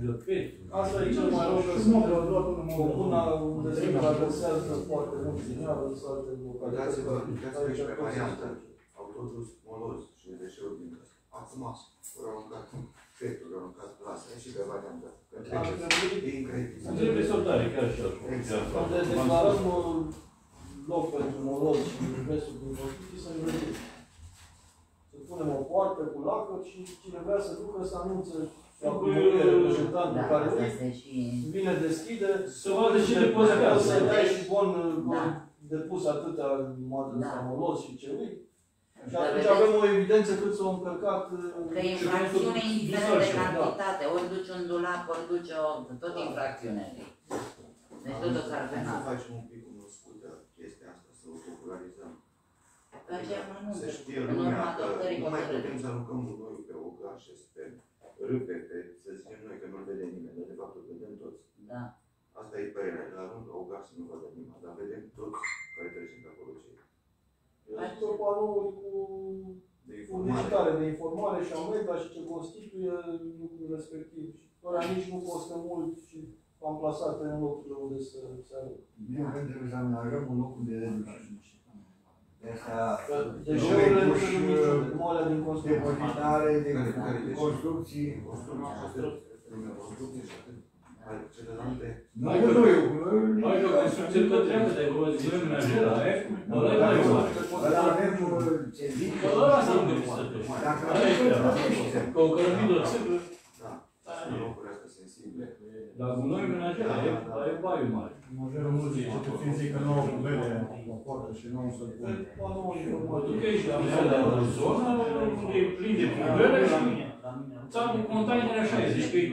F: Asta e cel mai rău, că
E: Și mobilă, doar până
F: comuna
E: mobilă.
F: unde se traversează foarte mult din ea, în alte localități.
B: Uitați-vă, uitați-vă aici pe variantă. Au tot dus moloz și deșeuri din casă. Acum, au aruncat fetul, au aruncat plasa, și pe variantă. Că treceți. E incredibil.
F: Trebuie soldare, chiar și așa. Unde declarăm loc pentru moloz și restul din construcții să ne vedem. Să punem o poartă cu lacăt și cine vrea să ducă să anunțe la primărie reprezentantul
A: Da,
F: care
A: asta
F: vine,
A: este și...
F: vine, deschide,
I: Să vadă ce depozitează.
F: să dai și bon, bon
A: Da.
F: depus atâtea moadă
A: Da.
F: sau moloz și ce ui. Și
A: Dar
F: atunci
A: vedeți
F: avem o evidență cât s-au încărcat.
A: că e
F: și
A: infracțiune
F: cât s-au
A: indiferent de
F: dus, da.
A: cantitate, ori duci un dulap, ori duci o... tot infracțiune. Deci tot o s-ar
B: Să
A: penal.
B: facem un pic cunoscută chestia asta, să o popularizăm.
A: Pe aceea mă nu
B: Să știe
A: în
B: lumea
A: urma
B: că
A: adoptării
B: nu mai putem
A: hotărârii.
B: să aruncăm gunoiul pe ogașe, pe râpete, să zicem noi că nu-l vede nimeni, dar de fapt îl vedem toți.
A: Da.
B: Asta e părerea, la aruncă ogașe nu vede nimeni, dar vedem toți care trecem pe acolo cei.
F: Este panouri cu
B: De
F: publicitare
B: informare.
F: de informare și amenda și ce constituie lucrul respectiv. Și fără nici nu costă mult și am plasat pe în locurile unde se, se aruncă.
G: Bine că trebuie să amenajăm un loc de reducere. De asta,
F: Deșeurile nu
G: puși,
F: sunt niciun, moalea din construcție.
G: depozitare, de
B: Care- care deșeuri?
G: construcții.
B: Construcții și atât. Al celelalte,
G: Noi nu noi, noi
I: Ai o construcție că trebuie de acolo, zice în acela, e? Ăla e mai mare.
G: Ăla avem servicii.
I: Că ăla s-a gândit să te faci.
G: Dacă
I: Ăla e
G: avem
I: treaba. Că o cărămidă țâră,
B: da, sunt locuri astea sensibile.
I: dar gunoiul în acela, e, e baiul mare.
E: Majorul mulți cetățeni zic că nu au probleme la poartă și nu au să-l pun.
F: Panouri
I: Mă
F: informare.
I: duc aici la mine, la o zonă unde e plin de probleme și ți-am un container așa, zici că e...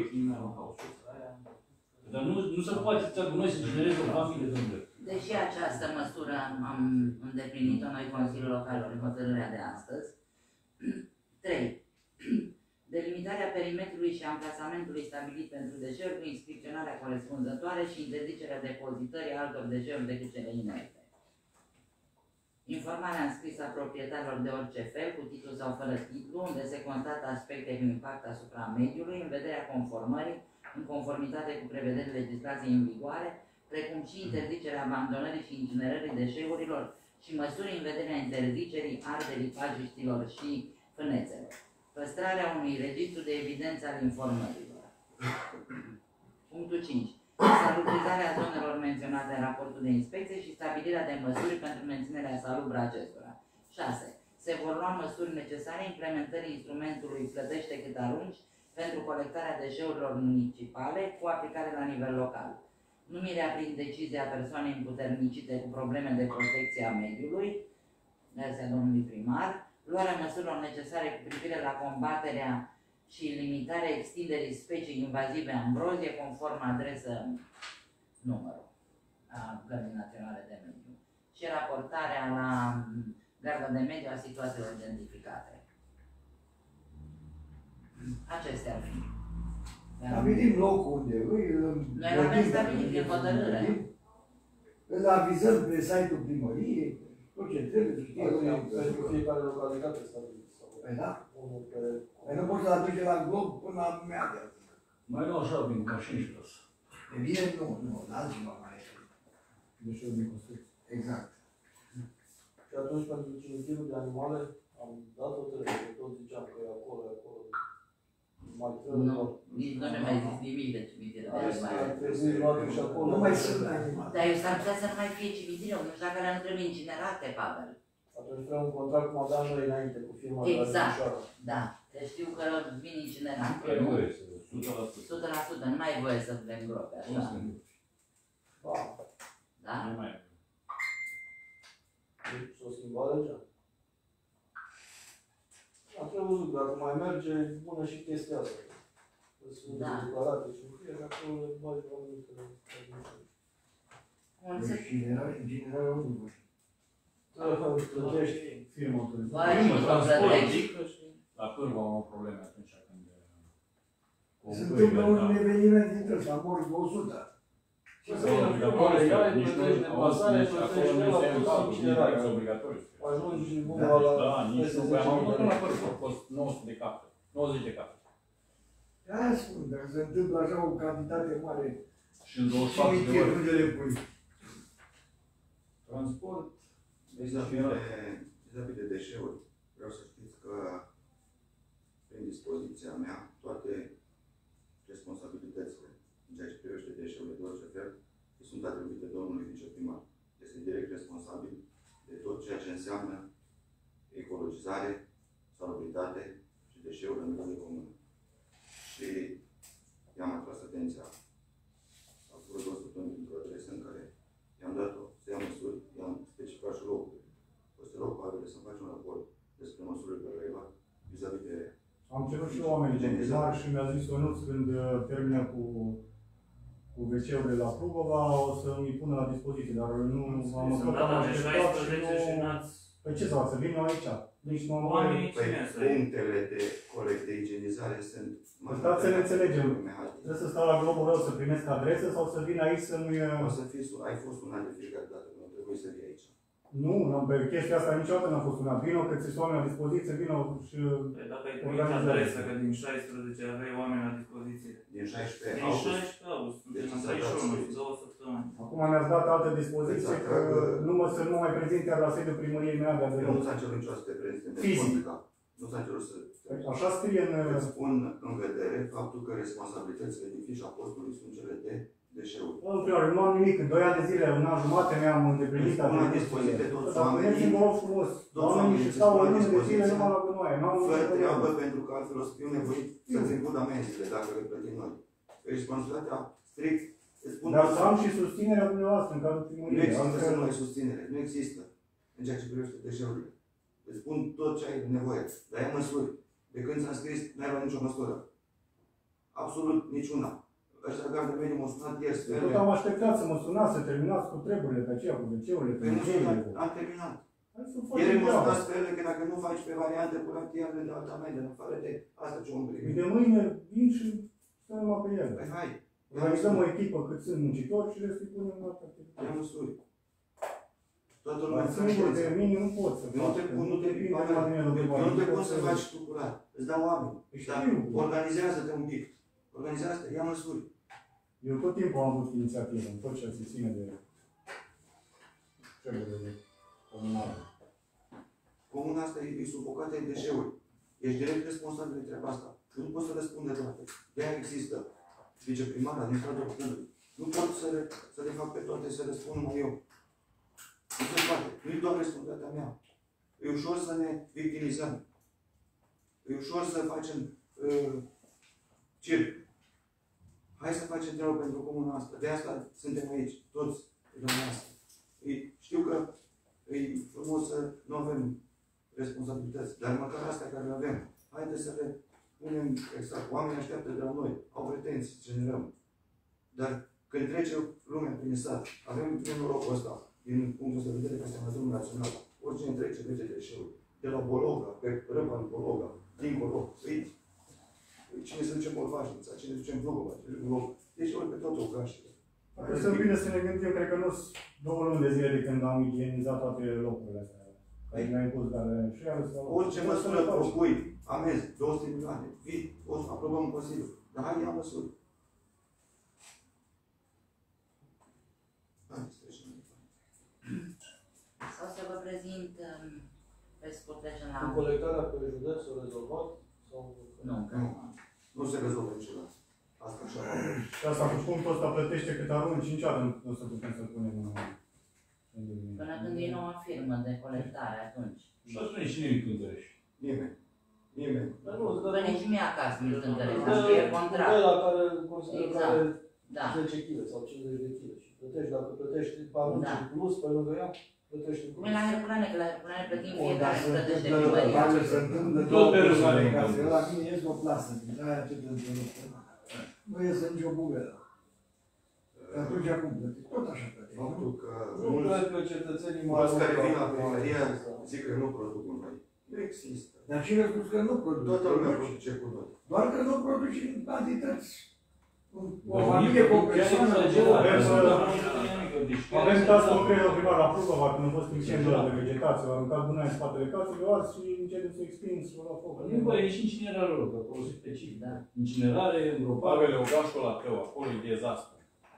I: Dar nu, nu se poate ți-a gunoi să genereze o familie de îndrept.
A: Deși această măsură am îndeplinit-o noi Consiliul Local prin hotărârea de astăzi. trei. Delimitarea perimetrului și amplasamentului stabilit pentru deșeuri cu inscripționarea corespunzătoare și interzicerea depozitării altor deșeuri decât cele inerte. Informarea înscrisă a proprietarilor de orice fel, cu titlu sau fără titlu, unde se constată aspecte cu impact asupra mediului, în vederea conformării, în conformitate cu prevederile legislației în vigoare, precum și interzicerea abandonării și incinerării deșeurilor și măsuri în vederea interzicerii arderii pajiștilor și fânețelor. Păstrarea unui registru de evidență al informărilor. Punctul cinci. Salubrizarea zonelor menționate în raportul de inspecție și stabilirea de măsuri pentru menținerea salubră acestora. șase. Se vor lua măsuri necesare implementării instrumentului Plătește cât arunci pentru colectarea deșeurilor municipale cu aplicare la nivel local. Numirea prin decizia persoanei împuternicite cu probleme de protecție a mediului, versiunea domnului primar, luarea măsurilor necesare cu privire la combaterea și limitarea extinderii speciei invazive ambrozie conform adresă numărul a Gărdii Naționale de Mediu și raportarea la Garda de Mediu a situațiilor identificate. Acestea ar fi.
G: Stabilim locul unde îi...
A: Noi l-avem stabilit prin hotărâre.
G: Îl avizăm pe site-ul primăriei, tot ce trebuie să știe.
F: Pentru fiecare localitate stabilit.
G: Păi da.
F: Unul pe...
G: Păi nu poți să-l aduce la glob până la meadă.
I: Mai nu așa vin ca și jos.
G: E bine, nu, nu, la altceva mai este.
E: Deșeuri din construcție.
G: Exact.
F: Și atunci pentru cimitirul de animale am dat o trecere, că tot ziceam că e acolo, e acolo. Mai trebuie.
A: Nu, nici nu ne mai zis nimic de cimitire de animale.
F: Ar trebui luat și acolo.
G: Nu mai sunt animale.
A: Dar eu s-ar putea să nu mai fie cimitire, nu știu dacă alea nu trebuie incinerate, Pavel.
F: Atunci vreau un contract cum aveam noi înainte cu firma de la
A: Exact.
F: Timișoara.
A: Da, că știu că vin incinerate,
I: Nu e
A: nu?
I: voie să o sută la sută.
A: o sută la sută, nu mai e voie să le îngrope
I: Nu
A: așa.
I: sunt.
A: Da?
D: Nu mai e.
C: Deci s-o schimbat legea. Am prevăzut, dacă mai merge, bună și chestia asta. Sunt
A: Da.
C: declarate și în fie, și acolo le bagi la anumite.
A: Un
G: Deci,
A: se...
G: general, în general, nu vă.
C: Plătești.
E: Firmă autorizată.
A: Bă, și
D: Primul
A: tu
D: transport,
A: plătești.
D: la Pârgu am avut probleme atunci când...
G: Se întâmplă un eveniment dintre ăsta, mor două sute.
C: Și să vină firma legală, plătești de pasare, plătești de la plus itinerare.
D: obligatoriu.
C: Ajungi bun
D: Da,
C: la
D: da, nici nu
C: peste
D: am avut
C: zece
D: până la
C: mii.
D: Pârgu, a fost nouă sute de capete, nouăzeci de capete.
G: Aia spun, dacă se întâmplă așa o cantitate mare,
D: Și în douăzeci și patru de
G: cimitir,
D: ore.
G: unde le pui?
B: Transport, vis-a-vis de, vis-a-vis de deșeuri, vreau să știți că prin dispoziția mea, toate responsabilitățile în ceea ce privește deșeurile de orice fel, îi sunt atribuite domnului viceprimar. Este direct responsabil de tot ceea ce înseamnă ecologizare, salubritate și deșeuri în mediul comun. Și i-am atras atenția. Au fost două săptămâni dintr-o adresă în care i-am dat-o să ia măsuri, i-am specificat și locul. O să rog Pavel să faci un raport despre măsurile pe care le-ai luat vis-a-vis de...
E: Am cerut și oamenii de primar și mi-a zis Ionuț când uh, termină cu, cu ve ce-urile la Prugova, o să mi pună la dispoziție, dar nu am
F: Sunt
E: măcar am
F: data de
E: așteptat și
F: șaisprezece și
E: nu...
F: n-ați...
E: Păi ce să fac, să vin eu aici? Nici nu am voie.
F: Oamenii
B: Păi,
F: cine să
B: punctele de colectă de igienizare sunt...
E: Stați să ne înțelegem. Trebuie să stau la Globul Rău să primesc adresă sau să vin aici să-mi...
B: O să fii, ai fost un an de fiecare dată, nu trebuie să vii aici.
E: Nu, n-am, pe chestia asta niciodată n-a fost una. Vino, că ți-s oameni la dispoziție, vino și...
F: Păi dacă ai trimis adresă că din șaisprezece aveai oameni la dispoziție.
B: Din șaisprezece
F: Din
B: august.
F: șaisprezece august, suntem
B: Deci
F: în
B: ți-a
F: treizeci și unu,
B: dat
F: două săptămâni.
E: Acum mi-ați dat altă dispoziție
B: Exact,
E: că
B: că-
E: nu mă, să nu mă mai prezint chiar la sediul primăriei mea de
B: Eu nu ți-am cerut niciodată să te prezinți.
E: Fizic.
B: Nu ți-am cerut să...
E: Așa scrie în...
B: Îți pun în vedere faptul că responsabilitățile din fișa postului sunt cele de deșeuri.
E: În primul rând, nu am nimic. În doi ani de zile, un an jumate mi-am îndeplinit
B: Îți pun la
E: atribuțiile.
B: dispoziție toți
E: Dacă
B: oamenii.
E: mergi, vă rog frumos.
B: Toți
E: Oamenii
B: oamenii
E: și
B: îți
E: stau
B: pun
E: o
B: la
E: lună de zile
B: dispoziție.
E: numai la gunoaie. N-am
B: Fără
E: nicio
B: treabă,
E: problemă.
B: pentru că altfel o să fiu nevoit să-ți includ amenziile dacă le plătim noi. Responsabilitatea strict, îți spun
E: Dar
B: că
E: să am și susținerea dumneavoastră în cadrul
B: nu
E: primăriei.
B: există să nu
E: Altfel,
B: ai susținere. Nu există în ceea ce privește deșeurile. Îți spun tot ce ai nevoie. Dar ai măsuri. De când ți-am scris, n-ai luat nicio măsură. Absolut niciuna. Ăștia care de mediu m-au sunat ieri,
E: eu
B: sper.
E: tot am așteptat să mă sunați, să terminați cu treburile pe aceea, cu ve ce-urile,
B: Păi
E: cu
B: nu
E: muzeile.
B: am terminat.
E: Hai să
B: Ieri
E: facem
B: m-au
E: treaba.
B: sunat sper că dacă nu faci pe variante curate, iar de altă amendă, în afară de asta ce om primi.
E: De mâine vin și stăm numai pe ele.
B: Păi hai,
E: Organizăm o echipă cât sunt muncitori și restul îi punem la toate.
B: ia măsuri. Toată lumea
E: Dar
B: să
E: singur de
B: aștepți.
E: mine nu pot să
B: Nu
E: fac.
B: te pun, nu te
E: depinde
B: pun,
E: numai de mine, domnule
B: eu nu te pun
E: pot
B: să faci tu curat. Îți dau oameni.
E: Știu.
B: Dar organizează-te un pic. Organizează-te, ia măsuri.
E: Eu tot timpul am avut inițiativă în tot ce se ține de treburile de comunale.
B: Comuna asta e, e sufocată de deșeuri. Ești direct responsabil de treaba asta. Nu poți să răspunde toate. De-aia există viceprimar, administrator public. Nu pot să le, să le fac pe toate, să le spun numai eu. Nu se poate. Nu-i doar responsabilitatea mea. E ușor să ne victimizăm. E ușor să facem uh, circ. Hai să facem treabă pentru comuna asta. De asta suntem aici, toți, de dumneavoastră. Știu că e frumos să nu avem responsabilități, dar măcar astea care le avem, haideți să le punem exact. Oamenii așteaptă de la noi, au pretenții, generăm. Dar când trece lumea prin sat, avem norocul ăsta, din punctul de vedere că suntem la drumul național. Oricine trece, trece deșeuri. De la Bologa, pe Răpa în Bologa, dincolo, îi, cine se duce în Bolvașnița, cine se duce în Vlogova, cine se duce în Vlogova. Deci ori pe toate orașele.
E: Dacă să bine să ne gândim, cred că nu sunt două luni de zile de când am igienizat toate locurile astea. Care mi-a impus, dar și iară să...
B: Orice măsură propui, amenzi, două sute milioane, vii, o să aprobăm în Consiliu. Dar hai, ia măsuri. Hai, să trecem mai departe.
A: Sau să vă prezint, um, pe scurt, trecem la...
C: Cu colectarea pe județ s-a rezolvat? Sau...
A: Nu, încă
B: Nu.
A: nu.
B: Nu se rezolvă niciodată. Asta așa.
E: Și asta cu punctul ăsta plătește cât arunci, niciodată nu o să putem să punem în...
A: Până când e noua firmă de colectare, atunci.
D: Și atunci cine îi cântărești?
B: Nimeni. Nimeni.
C: Dar nu,
A: Că nici mie acasă nu-l cântăresc,
C: Că
A: că e contract.
C: la care consider
A: Exact.
C: care
A: Da.
C: zece kilograme sau cincizeci de kilograme. Și plătești, dacă plătești arunci
A: Da.
C: în plus pe lângă ea, plătești în plus.
A: Cum e la Herculane, că la Herculane plătim
G: O, dar
A: fiecare,
G: se
A: plătește
G: întâmplă,
A: primăria.
G: dacă se întâmplă
I: Tot
G: două
I: pe
G: persoane,
I: rând.
G: ca să la mine ies o plasă, din aia ce te întâlnește. Nu iese nicio buvelă. Atunci acum plătești, tot așa plătești.
B: Faptul că
C: Nu cred că cetățenii mai
B: mulți care vin la
C: au
B: primărie
C: asta.
B: zic că nu produc un noi. Nu există.
G: Dar cine a spus că nu produce?
B: Toată lumea produce cu noi.
G: Doar că nu produce în cantități. O
I: Dar
G: familie cu o
I: chiar
G: persoană.
I: exagerat.
E: Avem,
I: Asta
E: uh,
I: nu știu nimic, deci chiar
E: Avem
I: exagerat.
E: caz concret la primar la Prugova, când a fost incendiul ăla de vegetație, au aruncat gunoaie în spatele casei, le-au ars și începem să expins și la foc.
I: Nu bă, e și incinerare lor, că acolo se specific.
A: Da.
I: Incinerare, îngropare.
D: Pavele, Ogașul la Tău, acolo e dezastru.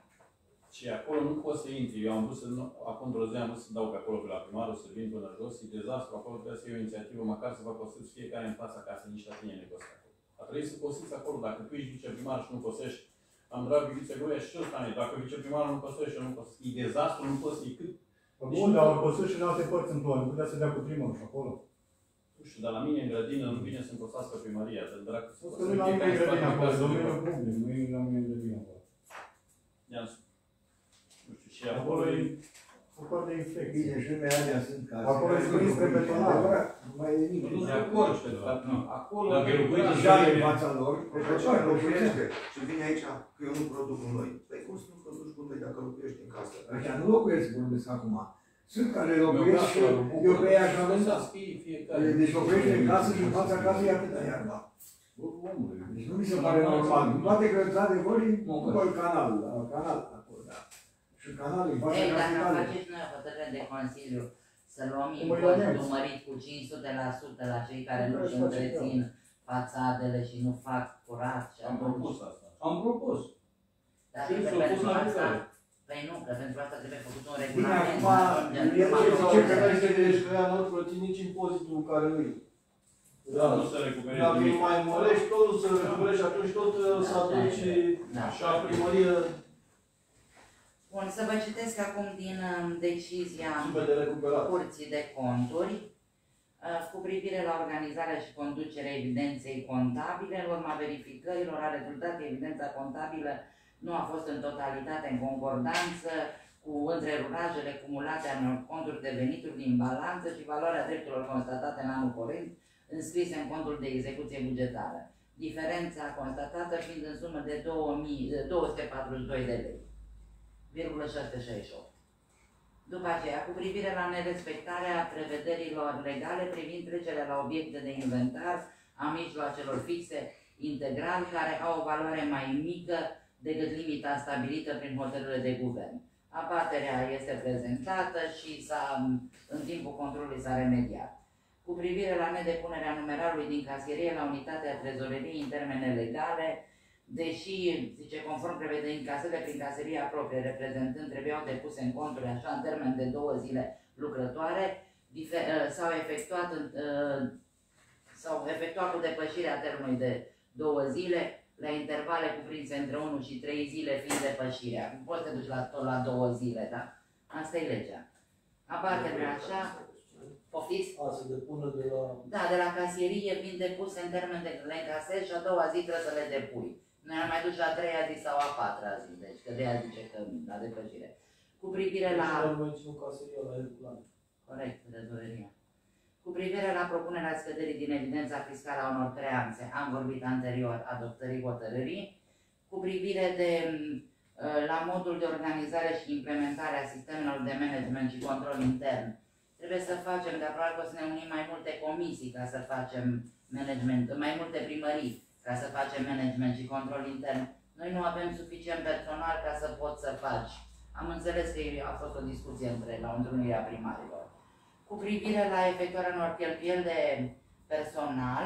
D: Și acolo nu poți să intri. Eu am vrut să, nu- acum într-o zi am vrut să dau pe acolo pe la primarul, să vin până jos, e dezastru, acolo trebuie să iei o inițiativă, măcar să vă cosiți fiecare în fața casei, nici la tine nu costi acolo. A trebuit să cosiți acolo, dacă tu ești viceprimar și nu cosești, am drag vicegoia și ce ăsta e, dacă viceprimarul nu cosește și eu nu cosesc, e dezastru, nu poți să-i cât.
E: Bun, dar au costat și în alte părți în plan, putea să dea cu primul și acolo.
D: Nu știu, dar la mine în grădină nu vine să-mi costească primăria, de dracu să
E: Că nu e la mine în grădină acolo, domeniul public, nu e la mine în grădină acolo.
D: I-am spus. Nu știu, și
E: Acolo
D: acolo
E: e
D: e...
E: făcut de infecție.
G: Bine, și lumea alea sunt case.
E: Acolo e scris pe betonare.
G: Nu mai e nimic.
I: Nu de acord, dar nu. Acolo,
D: Dacă e locuit
G: Deja e în fața lor.
B: Deci cine locuiește și vine aici că eu nu produc cu noi. Păi cum să nu produci cu noi dacă locuiești în casă?
G: Ăștia nu locuiesc, vorbesc acum. Sunt care locuiesc și eu pe ea așa am lăsat. Deci locuiește în casă și în fața casei e atâta iarba. Deci nu mi se pare normal. Toate că, într-adevăr, e după canalul, la canal acolo, da. Și canalul e fața
A: Ei, dacă
G: casei.
A: faceți noi o hotărâre de Consiliu să luăm
E: Cum îi luăm
A: impozitul
E: noi?
A: mărit cu cinci sute la sută la cei care nu
E: Noi
A: își
E: facem
A: întrețin fațadele și nu fac curat și
D: Am propus asta.
I: am propus.
A: Dar
I: Și
A: trebuie
I: s-a pus
A: pentru
I: la
A: asta,
I: lucrare.
A: păi nu, că pentru asta trebuie făcut un
G: Bine,
A: regulament.
G: acum,
A: nu ajungem
G: el
A: numai
G: ce
A: la
G: zice că
A: ordine.
G: noi
C: Să gândești că ea nu plăti nici impozitul care nu e.
D: Da, nu se recupereze
C: Dacă îi
D: nimic.
C: mai mărești, totul se recuperește și atunci tot uh, să aduci
A: Da.
C: și la primărie
A: Bun, să vă citesc acum din um, decizia
C: sume de recuperat.
A: Curții de Conturi uh, cu privire la organizarea și conducerea evidenței contabile. În urma verificărilor a rezultat că evidența contabilă nu a fost în totalitate în concordanță cu întrerurajele cumulate a unor conturi de venituri din balanță și valoarea drepturilor constatate în anul curent înscrise în contul de execuție bugetară. Diferența constatată fiind în sumă de două mii două sute patruzeci și doi de lei, virgulă șase sute șaizeci și opt. După aceea, cu privire la nerespectarea prevederilor legale privind trecerea la obiecte de inventar a mijloacelor fixe integral care au o valoare mai mică decât limita stabilită prin hotărâre de guvern. Abaterea este prezentată și s-a, în timpul controlului s-a remediat. Cu privire la nedepunerea numerarului din casierie la unitatea trezoreriei în termene legale, deși, zice, conform prevederii încasările prin caseria proprie reprezentând trebuiau depuse în conturi așa în termen de două zile lucrătoare, s-au efectuat, s-au efectuat cu depășirea termenului de două zile, la intervale cuprinse între unu și trei zile fiind depășirea. Nu poți să te duci la, tot la două zile, da? Asta e legea. Abaterea așa, poftiți?
C: A, se depună de la...
A: Da, de la casierie vin depuse în termen de le încasezi și a doua zi trebuie să le depui. Noi am mai duci la a treia zi sau a patra zi, deci că de aia zice că la depășire. Cu privire la...
C: Deci nu menținut caseria la Herculane.
A: Corect, trezoreria. Cu privire la propunerea scăderii din evidența fiscală a unor creanțe, am vorbit anterior adoptării hotărârii. Cu privire de, la modul de organizare și implementare a sistemelor de management și control intern, trebuie să facem, de aproape să ne unim mai multe comisii ca să facem management, mai multe primării ca să facem management și control intern. Noi nu avem suficient personal ca să poți să faci. Am înțeles că a fost o discuție între la întrunirea primarilor. Cu privire la efectuarea unor cheltuieli de personal,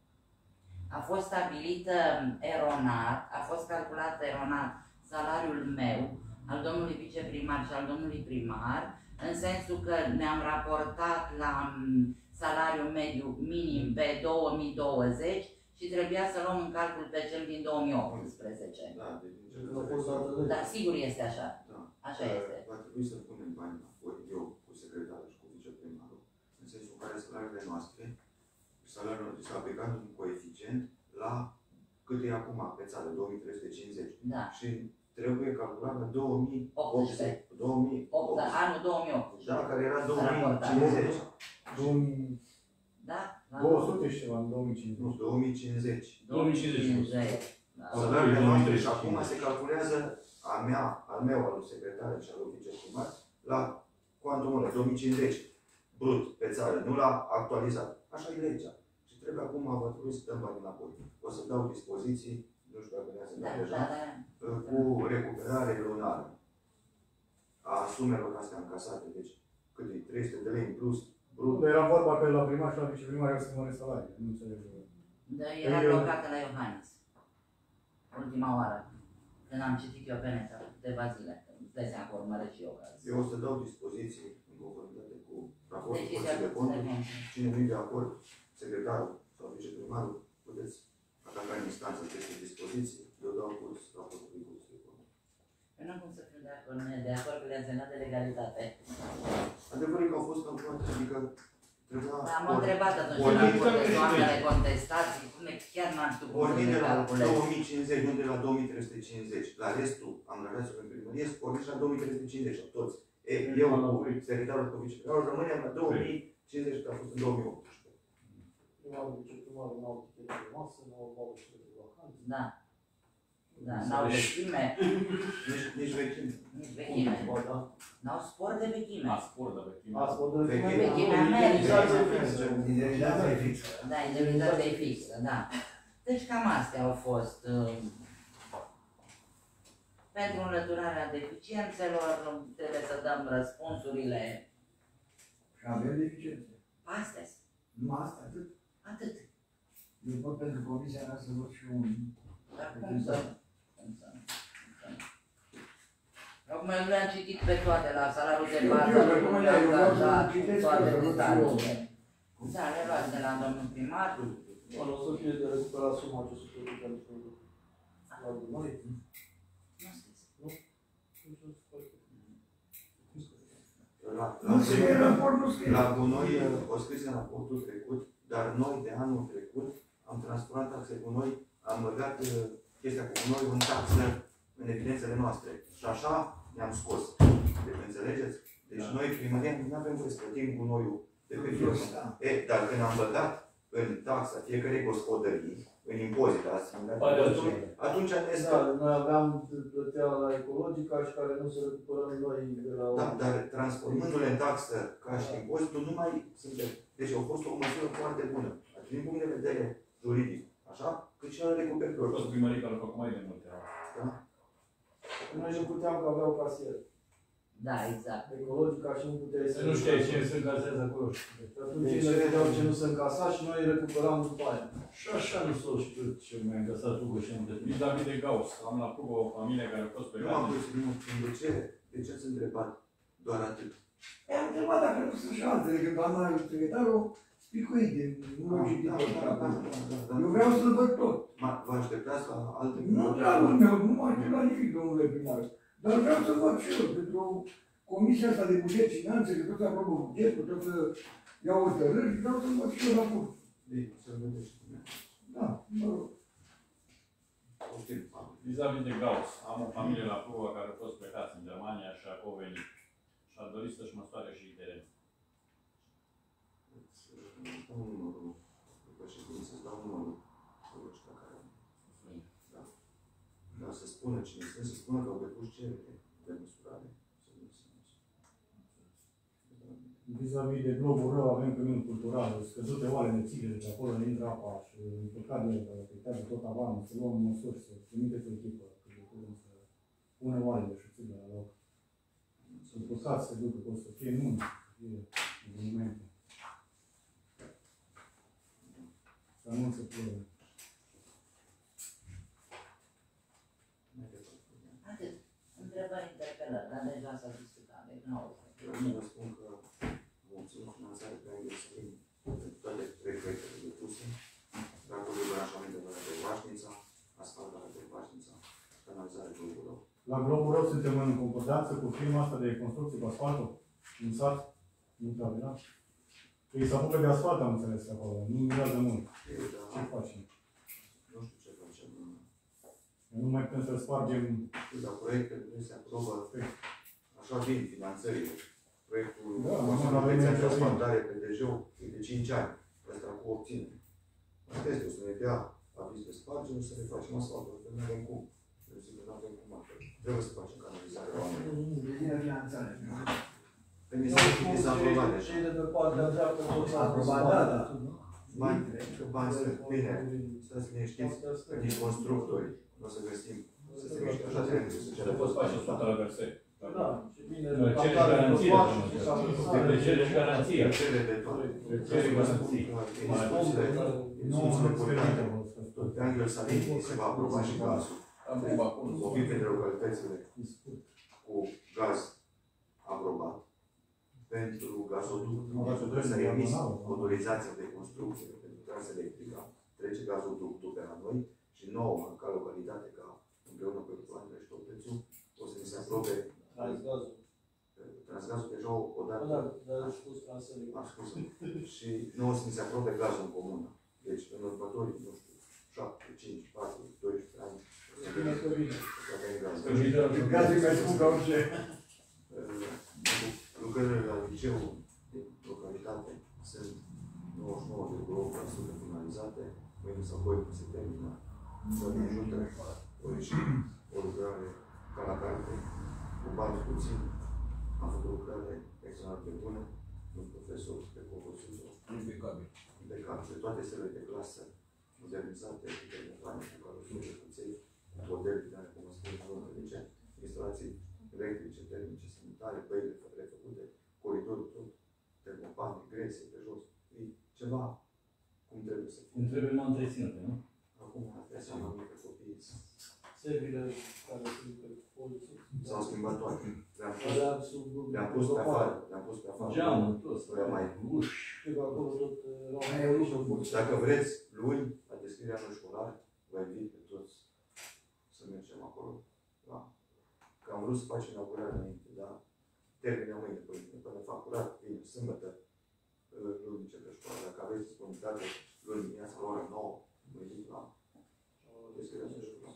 A: a fost stabilită eronat, a fost calculat eronat salariul meu, al domnului viceprimar și al domnului primar, în sensul că ne-am raportat la salariul mediu minim pe două mii douăzeci și trebuia să luăm în calcul pe cel din două mii optsprezece.
B: Da, deci
C: Nu a fost dată de...
A: Da, sigur este așa.
B: Da.
A: Așa este.
B: Va trebui să punem bani înapoi, eu cu secretarul și cu viceprimarul, în sensul în care salariile noastre, salariul noastre s-a aplicat un coeficient la cât e acum pe țară, două mii trei sute cincizeci.
A: Da.
B: Și trebuie calculat la două mii
A: optsprezece.
B: două mii
A: opt, anul două mii optsprezece.
B: Da, care era două mii
A: Raportat.
B: cincizeci.
E: două mii
A: Da? La
E: două sute și ceva în două mii
B: Nu,
E: cincizeci.
B: două mii cincizeci.
I: două mii cincizeci.
A: Da.
B: Salariile noastre și acum se calculează a mea, al meu, al lui secretar și al lui viceprimar, la cuantumul ăla, două mii cincizeci, brut, pe țară, nu la actualizat. Așa e legea. Și trebuie acum, va trebui să dăm bani înapoi. O să dau dispoziții, nu știu dacă ne-ați
A: Da,
B: dat deja,
A: da, da.
B: cu recuperare lunară a sumelor astea încasate. Deci, cât e? trei sute de lei în plus, brut.
E: Era vorba că la primar și la viceprimar era să mărească salarii. Nu înțeleg.
A: Da, era
E: Eu-
A: blocată la Iohannis. Ultima oară. Când am citit eu pe net, câteva zile. Îți dai seama că urmăresc și eu. Că...
B: Eu o să dau dispoziții în conformitate cu raportul
A: Decizia
B: Curții de
A: de
B: Conturi.
A: conturi.
B: Cine nu e de acord, secretarul sau viceprimarul, puteți ataca în instanță aceste dispoziții. Eu dau curs raportului Curții de Conturi.
A: Eu nu cum să fiu de acord, nu e de acord că le-am semnat de legalitate.
B: Adevărul e că au fost calculate, adică trebuia...
A: Am întrebat atunci
B: ori-
A: la persoanele contestații, cum e, chiar n-am știut cum să
B: Pornind de
A: le
B: la
A: calculez.
B: două mii cincizeci, nu de la două mii trei sute cincizeci. La restul angajaților în primărie, porniți la două mii trei sute cincizeci, toți. E, eu cu secretarul cu viceprimarul rămânem la două mii cincizeci, că a fost în două mii optsprezece.
C: Primarul, viceprimarul n-au tichete de masă, n-au vouchere de vacanță.
A: Da. Da, n-au vechime,
B: Nici, nici vechime.
A: nici vechime.
C: Ba, da.
A: N-au spor de vechime.
D: A, spor, dar vechime.
C: Ați vorbit de
B: Vechime.
A: Vechime merge.
G: Indemnizația e fixă.
A: Da, indemnitatea e fixă, da. Deci cam astea au fost. uh, Pentru înlăturarea deficiențelor trebuie să dăm răspunsurile
G: Și avem deficiențe.
A: astăzi.
G: Numai asta, atât.
A: Atât.
G: Eu pot pentru comisia mea să văd și un...
A: Dar cum să... Cum să... cum să- Acum eu le-am citit pe toate la salariul de bază,
G: Eu, eu,
A: cum
G: eu,
A: le-am
G: eu vreau să
A: dat,
G: citesc,
A: toate
G: să văd și
A: detaliile. Da, le luați de la domnul primar.
C: Bun, o să fie de recuperat suma ce se plătit pentru la Dunăre.
A: Nu știți.
B: La,
G: Nu scrie în raport, nu scrie.
B: la gunoi o scris în raportul trecut, dar noi de anul trecut am transformat taxe gunoi, am băgat uh, chestia cu gunoi în taxă în evidențele noastre. Și așa ne-am scos. Deci înțelegeți? Deci noi primăria nu avem voie să plătim gunoiul de pe jos. E, dar când am băgat în taxa fiecare gospodării, în impozite, atunci, atunci ne
C: Da, noi aveam plătea la ecologica și care nu se recuperăm noi de la...
B: Da, dar transformându-le în taxă ca și impozitul, nu mai suntem. Deci a fost o măsură foarte bună. Atât din punct de vedere juridic, așa, cât și al recuperărilor.
D: A fost primării care au făcut mai de multe.
B: Da?
C: Noi nu puteam că aveau casier.
A: Da, exact.
C: Ecologica și nu puteai să...
I: Nu știai cine se încasează acolo.
C: Și atunci ei ne vedeau ce nu se încasa și noi recuperam după aia.
I: Și așa nu s-o știu ce mai încasat Ugo și am de
D: Vis-a-vis de Gauss, am la Pugă o familie care a fost pe
B: Nu am pus nimic. De ce? De ce ați întrebat doar atât?
G: I-am întrebat dacă nu sunt și altele, că doamna secretarul spicuite, nu l-am citit
B: Da,
G: tot.
B: da, da, da, da.
G: Eu vreau să-l văd tot.
B: Ma- Vă așteptați la alte...
G: Nu, dragul meu, nu m-a aștept la nimic, domnule primar. Dar vreau să văd și eu, pentru comisia asta de buget și finanțe, că tot aprobă bugetul, tot să iau hotărâri, vreau să văd și eu raport.
B: Bine, să-l vedeți și dumneavoastră.
G: Da, mă rog.
B: Poftim.
D: Vis-a-vis de Gauss, am o familie la Pugă care a fost plecați în Germania și acum au venit. Și a dorit să-și măsoare și terenul.
B: Îți dau numărul după ședință, îți dau numărul ăștia care... Da. Dar să spună cine sunt, să spună că au depus cerere de măsurare. Să nu se
E: Vis-a-vis de globul rău, avem cămin cultural, scăzute oale de țigre, deci acolo ne intră apa și încurcat de el, afectează tot avanul, să luăm măsuri, să trimiteți o echipă, că de curând să pune oalele și țigre la loc. Să încurcați să ducă, că o să fie nunți, să fie evenimente. Să nu se plouă.
A: Atât. Întrebări, interpelări, dar deja s-a discutat, deci nu au.
B: Eu nu vă spun că am obținut finanțare pe Anglia Sărin pentru toate trei proiectele depuse. Tractul de branșamente de Vașnița, asfaltarea de Vașnița, canalizare de Globul.
E: La Globul Rău suntem în concordanță cu firma asta de construcție cu asfaltul, în sat, nu trebuie, da? Ei se apucă de asfalt, am înțeles acolo, nu durează mult. Ce facem?
B: Nu știu ce facem.
E: Nu nu mai putem să spargem.
B: Dar proiectele nu se aprobă, așa vin finanțările. Proiectul de asfaltare pe D J-ul e de cinci ani. Asta cu obținere. Asta este, o să ne dea aviz de spargere, o să ne facem asfaltul, că nu avem cum. Eu zic că nu avem cum altfel. Trebuie să facem canalizarea oamenilor.
G: Bine finanțare.
B: Pe mi s-a aprobat deja.
C: Cei de pe partea dreaptă tot s-a
G: Aprobat, da, da.
B: Bani, că bani sunt. Bine, stați liniștiți, că nici constructori nu o să găsim să se miște așa trebuie să
D: Ce poți face sub traversări?
C: Da, și bine,
D: Ceri garanție, de ceri garanție.
B: cele de tot.
D: Ceri garanție.
B: Instituțiile politice. Pe Angel Salini se va aproba și gazul. O fi pentru localitățile cu gaz aprobat. Pentru gazoduct, pentru că s-a emis autorizația de construcție pentru trasă electrică, trece gazoductul pe la noi și nouă, ca localitate, ca împreună cu Ecoanele și Topețul, o să ne se aprobe
C: Transgazul.
B: Transgazul deja odată.
C: Da, dar am spus transferul.
B: Am spus. Și nu o să ne se aprobe gazul în comună. Deci, în următorii, nu știu, șapte, cinci, patru, doisprezece ani,
C: Bine că vine.
B: să avem gaz.
G: Gazul mai scump ca orice.
B: Lucrările la liceul de localitate sunt nouăzeci și nouă virgulă opt la sută finalizate, mâine sau apoi se termină. Să ne ajută o ieși o lucrare ca la carte, cu bani puțin. Am făcut o lucrare extraordinar de bună, un profesor pe Cocosuțu.
G: Impecabil.
B: Impecabil. De toate stelele de clasă modernizate, cu telefoane, cu carosuri, cu țevi, modele de cum am spus, economice, instalații electrice, termice, sanitare, băile refăcute, coridorul tot, termopane, grese, pe jos. E ceva cum trebuie să fie.
I: Cum trebuie mai întreținute, nu?
B: Acum trebuie să am anumite copii.
C: Serviile care sunt pe colț.
B: S-au schimbat toate. Le-am pus,
C: Alea sub...
B: le-am pus pe afară. Le-am pus pe afară.
I: Geamul, tot.
B: Păi mai
I: Uși.
C: Știu că acolo tot erau
G: Mai e ușor.
B: Dacă vreți, luni, la deschiderea anului școlar, vă invit pe toți să mergem acolo. Da. Că am vrut să facem inaugurarea înainte, da? Termină mâine, părinte, până fac curat, vine, sâmbătă, luni începe școala. Dacă aveți disponibilitate, luni dimineața la ora nouă, mă invit la deschiderea anului școlar.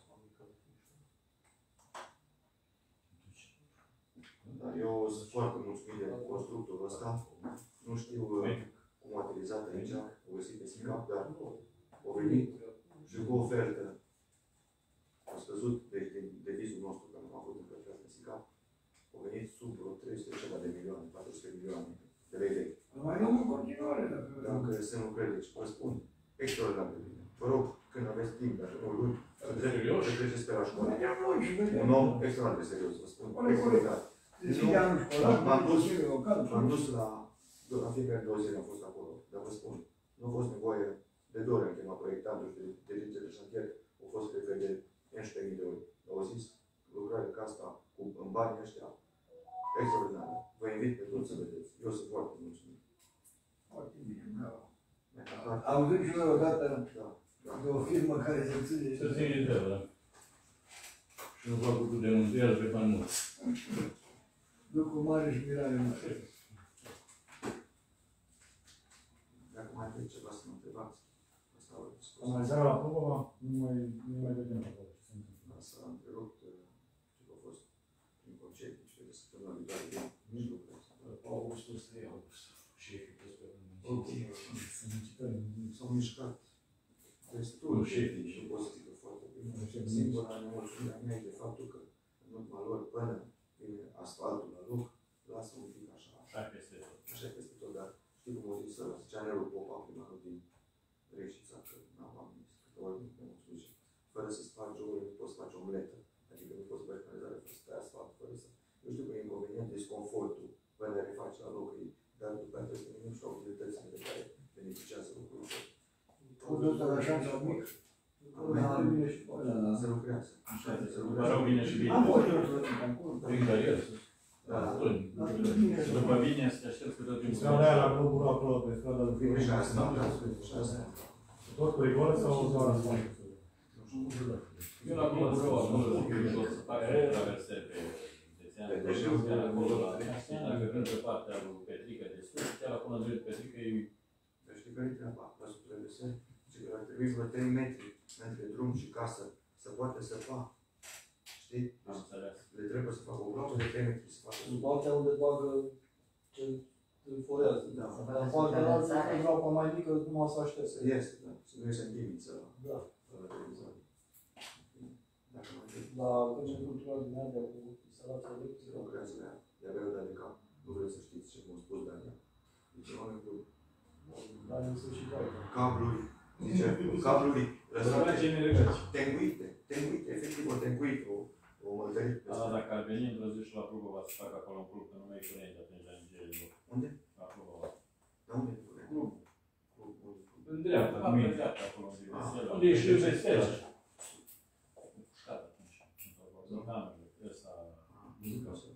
B: Dar eu sunt foarte mulțumit de constructorul ăsta. Nu știu cum a utilizat aici, o găsit pe SICAP, dar a venit și cu o ofertă. A scăzut de, de, de vizul nostru, că am avut încă pe SICAP. A venit sub vreo trei sute ceva de milioane, patru sute de milioane de lei vechi.
G: Mai luăm în continuare.
B: Dacă se nu credeți, vă spun, extraordinar de bine. Vă rog, când aveți timp, dacă nu luni, să treceți pe la școală. Un om extraordinar de serios, vă spun, extraordinar. M-am dus, m-am dus la, la fiecare două zile am fost acolo, dar vă spun, nu a fost nevoie de două ori, am chemat proiectantul și de dirigențe de șantier, au fost, cred că, de unsprezece mii de ori. Au zis, lucrare ca asta, cu, în banii ăștia, extraordinară. Vă invit pe toți să vedeți. Eu sunt foarte mulțumit.
G: Foarte bine, bravo.
B: Da.
G: Am văzut și noi odată
B: Da. Da.
G: de o firmă care se ține.
I: Să ține de treabă, da. Și nu fac cu denunțiere pe bani mulți.
G: Lucru mare și mirare mare.
B: Dacă mai aveți ceva să mă întrebați, asta vă spus.
E: Analizarea la probă, nu mai, nu mai vedem acolo ce se întâmplă.
B: S-a întrerupt ce a fost prin concedii și de săptămâna viitoare din mijlocul.
I: Augustul trei august. Și echipul pe
B: Ok. S-au mișcat destul șefii și pot să zic că foarte bine. Singura nemulțumirea mea e de faptul că în urma lor până vine asfaltul la loc, lasă un pic așa.
I: Așa peste tot.
B: Așa peste tot, dar știi cum o zis ăla, zicea Nelu Popa, primarul din Reșița, că n-am amintit, câte ori nu mulțumit și fără să spargi ouăle nu poți să faci omletă. Adică nu poți să faci canalizare fără să stai asfalt, fără să... Eu știu că e inconvenient, disconfortul, până le faci la loc, dar după aceea trebuie să venim și la utilitățile de care beneficiază locuitor.
G: Podul ăsta la șansa mic.
B: Se lucrează. Așa e, se
I: Mă
B: lucrează.
I: rog, bine și bine.
G: Am fost eu să acolo.
I: Prin carieră.
B: Da.
I: Și după bine să te aștept câte timpul.
E: Strada aia la globul acolo, pe strada lui Fiu.
B: Și asta, și asta.
E: Tot cu rigoră sau doar asfalt?
I: Eu la acolo vreau acolo să fac traversări pe județean. Chiar acolo la... Dacă vin pe partea lui Petrică de sus, chiar acolo în jurul Petrică e...
B: Dar știi care e treaba? La sub traversări, zice că ar trebui vreo trei metri între drum și casă să poată săpa. Știi?
I: Am înțeles.
B: Le trebuie să facă o groapă de trei metri să facă.
C: În partea unde bagă ce îl forează.
B: Da.
C: Dar în partea altă, când vreau pe mai mică, numai să aștept.
B: Este, da. Să nu iese în chimiță
C: Da.
B: la televizor. Dacă mă întreb,
C: Dar când e cultural din Ardea cu instalația electrică,
B: lucrează la ea. Ea avea o dată de cap. Nu vreau să știți ce m-a spus Dania. Deci oameni cu
C: dar nu se și dau.
B: cabluri, zice, cabluri lăsate,
D: Ce ne regați?
B: tenguite, tenguite, efectiv o tenguit, o, o măltărit pe
I: Da,
B: asta.
I: dacă ar veni într-o zi și la Prugova să facă acolo un club, că nu mai e curent atunci la nici
B: Unde?
I: la Prugova.
B: Da, unde e curent?
I: Club.
B: Club, unde?
D: În dreapta,
I: La
D: cu mine.
I: dreapta acolo, unde e vesel.
D: Unde e și vesel.
I: Pușcat atunci. În cameră, ăsta,
B: Muzica asta.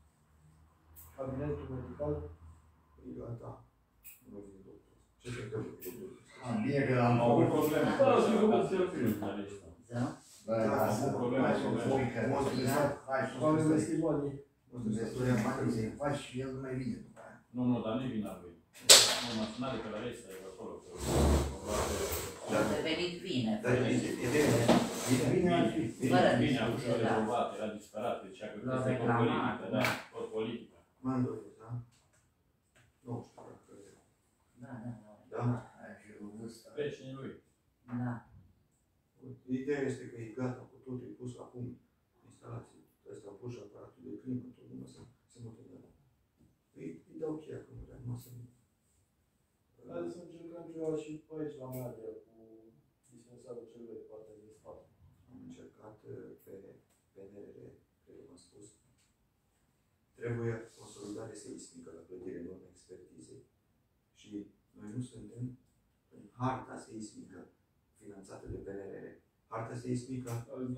C: Cabinetul medical,
B: E gata. Nu vine doctor. Ce se întâmplă cu doctorul?
G: Am bine că am
I: au avut
G: făcut.
I: probleme.
D: Da, să nu vă să fiu.
A: Da?
G: Bă,
B: Da,
G: da,
B: am
G: să
B: avut
I: probleme,
G: faci
I: am
G: un
I: avut
G: pic, că
B: probleme.
G: faci un
C: oameni
G: pic,
C: estimării.
G: destul de mare, să faci și el nu mai vine după aia.
I: Nu, nu, dar nu-i vina lui. Nu, naționale pe la Resta e acolo. că
A: A devenit bine.
B: Dar e ideea, bine,
G: Bine ar fi.
A: Fără
I: Bine, bine, a fost
A: discuție, da.
I: rezolvat, era disperat, zicea că
A: L-au
I: este tot
A: reclamat,
I: politică,
A: da.
I: da, tot politică.
B: mă îndoiesc, da? Nu știu dacă...
A: Da, da, da.
B: Da?
G: Aia și o vârstă.
I: Vecinii lui.
A: Da.
B: Ideea este că e gata cu totul, e pus acum instalații. Ăsta a pus și aparatul de climă, tot numai să se mute de la. Îi, îi dau cheia când vrea, numai să nu.
C: Hai să încercăm ceva și pe aici la Media cu dispensarul cel vechi, partea din spate.
B: Am încercat uh, pe P N R R, cred că v-am spus. Trebuie consolidare seismică la clădire în urma expertizei. Și noi nu suntem în harta seismică finanțată de P N R R. Harta seismică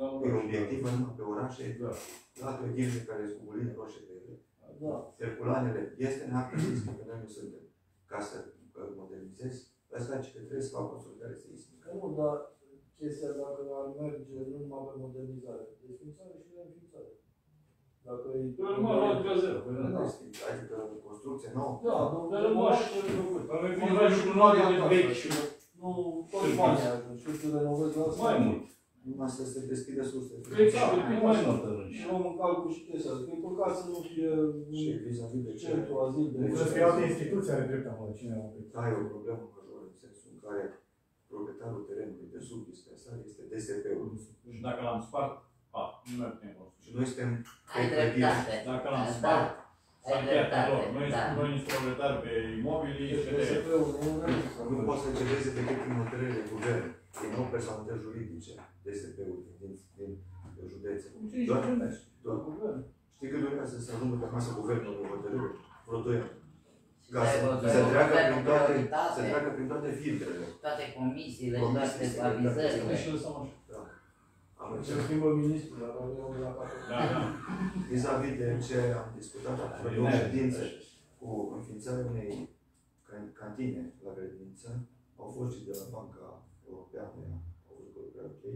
B: e obiectivă numai pe orașe, la clădirile care sunt cu buline roșie pe ele.
C: Da.
B: Herculanele este în harta seismică, noi nu suntem. Ca să uh, modernizezi, ăsta e că trebuie să fac consolidare seismică.
C: Că nu, dar chestia dacă ar merge nu numai pe modernizare, desfințare și reînființare. Dacă e...
D: Eu nu mă luat de la zero.
C: Da.
B: Adică construcție nouă.
C: Da,
D: Dar
C: domnul
D: nu
C: Moș,
D: aș-
C: ce făcut.
D: Dar noi vine și cu noapte de vechi și
C: Nu, toți banii ajung, știu să renovezi la asta.
D: mai mult.
B: Numai să se deschidă surse.
D: Vechi și pe timp mai mult atunci.
C: Și luăm în calcul și chestia asta, că e păcat să nu fie
B: Și vis-a-vis de ce
C: centru, azil, de
E: Trebuie să fie alte instituții are drept acolo, cine a oprit.
B: da, e o problemă majoră în sensul în care proprietarul terenului de sub dispensare este D S P-ul.
I: Și dacă l-am spart, a, nu mai putem
B: Și
I: construi.
B: noi suntem
A: Ai dreptate.
I: Dacă l-am
A: Da.
I: spart, s-a
A: Ai
I: încheiat
A: dreptate,
I: lor. Noi
A: da.
I: noi suntem proprietari pe imobili și pe teren.
C: D S P-ul nu
B: nu poate să cedeze decât prin hotărâre de guvern. Din nou personalități juridice, D S P-ul din, din, din județe. Doar, doar, știi cât durează să ajungă pe masă guvernului o hotărâre? Vreo doi ani. Ca să, să, treacă prin toate, să treacă prin toate filtrele.
A: Toate comisiile,
B: Comisiile,
A: toate avizările.
D: Și lăsăm așa.
B: Da. Am
C: Se
B: încercat.
C: schimbă ministrul, dar avem de la capăt.
I: Da, da.
B: Vis-a-vis de ce am discutat la două ședințe cu înființarea unei can- cantine la grădiniță, au fost și de la Banca Europeană, au văzut că lucră ok,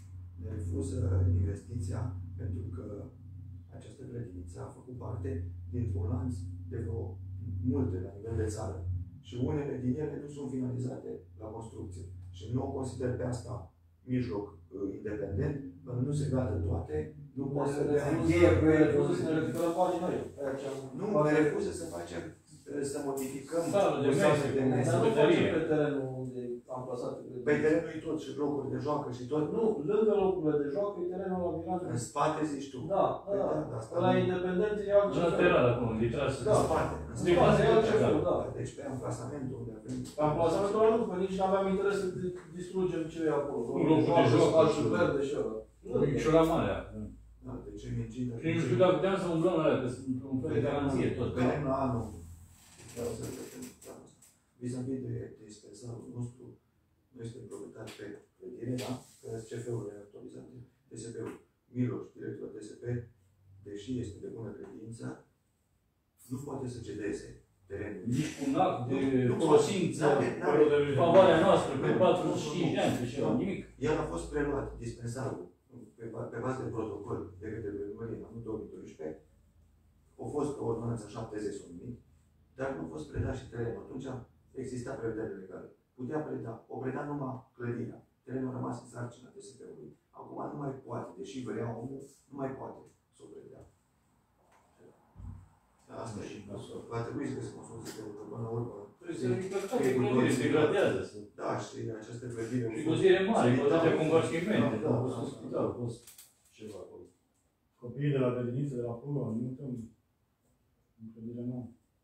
B: ne refuză investiția pentru că această grădiniță a făcut parte dintr-un lanț de vreo multe la nivel de țară și unele din ele nu sunt finalizate la construcție. Și nu o consider pe asta mijloc uh, independent, până nu se gata toate, nu poate să le
C: Refuză să ne recuperăm banii noi.
B: Nu, ne refuză să facem, să modificăm
I: Sală de
B: o sală
I: mese,
B: de
I: cu-
B: mese.
C: Dar nu
I: Secretărie.
C: facem pe terenul unde am plasat pe
B: Pe terenul e tot și locuri de joacă și tot.
C: Nu, lângă locurile de joacă e terenul la Milan.
B: În spate zici tu.
C: Da,
B: Păi
C: da,
B: da,
C: da.
B: asta
C: Ăla
B: nu-
C: e independent, e
D: În
C: altceva.
D: lateral acolo, unde e tras.
B: În
C: Da.
B: spate. În
C: În
B: spate.
C: spate e altceva, da.
B: Deci pe amplasamentul unde avem.
C: Amplasamentul ăla nu, că nici nu aveam interes să distrugem ce e acolo.
D: Un loc de joc,
C: altul verde și ăla.
D: Și la marea.
B: Da, de ce mingi?
D: Și nu știu dacă puteam să umblăm la alea, că sunt un fel de garanție tot.
B: Venim la anul. Vreau să vedem planul ăsta. Vis-a-vis de dispensarul nostru, noi suntem proprietari pe clădire, da? Că C F-ul e actualizat. D S P-ul. Miloș, directorul D S P, deși este de bună credință, nu poate să cedeze terenul.
D: Nici cu un act de
B: Nu, nu
D: folosință,
B: n-are- n-are-
D: favoarea noastră, pe patruzeci și cinci de ani, pe ceva, nimic.
B: El a fost preluat, dispensarul, pe, ba- pe bază de protocol de către primărie în anul două mii doisprezece. A fost pe ordonanța șaptezeci s-a numit, dar nu a fost predat și terenul. Atunci exista prevedere legală. Putea preda, o preda numai clădirea. terenul a rămas în sarcina T S P-ului. Acum nu mai poate, deși vrea omul, nu mai poate să o predea. Asta e. Va trebui să găsim o soluție, pentru că până la urmă...
I: Trebuie să toate clădire, se degradează.
B: Da, știi, această clădire...
I: Și clădire mare, cu atâtea compartimente.
E: Da, a fost spital, a fost
I: Ceva acolo.
E: copiii de la grădiniță, de la Pulă, nu uităm în clădirea nouă.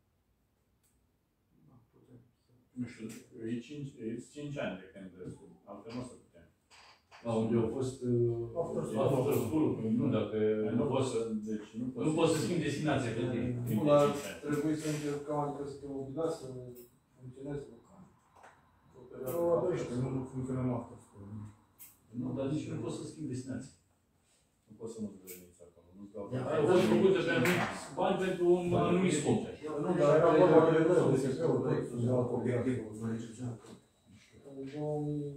D: Nu știu, e cinci, e cinci ani de când altfel nu o să putem.
I: La unde au fost...
E: A fost
I: A fost războiul. Nu, dacă nu poți să...
D: Deci nu
I: Nu poți să schimbi destinația clădirii.
C: Nu, dar trebuie să încercăm, adică să te obligați să funcționeze local.
E: Eu a doisprezece, nu funcționăm astăzi.
I: Nu, dar nici nu poți să schimbi destinația.
D: Nu poți să nu-ți grădiniți acolo. Nu vreau
A: Da.
I: Au fost făcute pe anumiți bani pentru un anumit scop.
E: Nu, dar era vorba de rău, de S P-ul, proiectul de la
B: Obiectivul, nu recepționat.
C: În două mii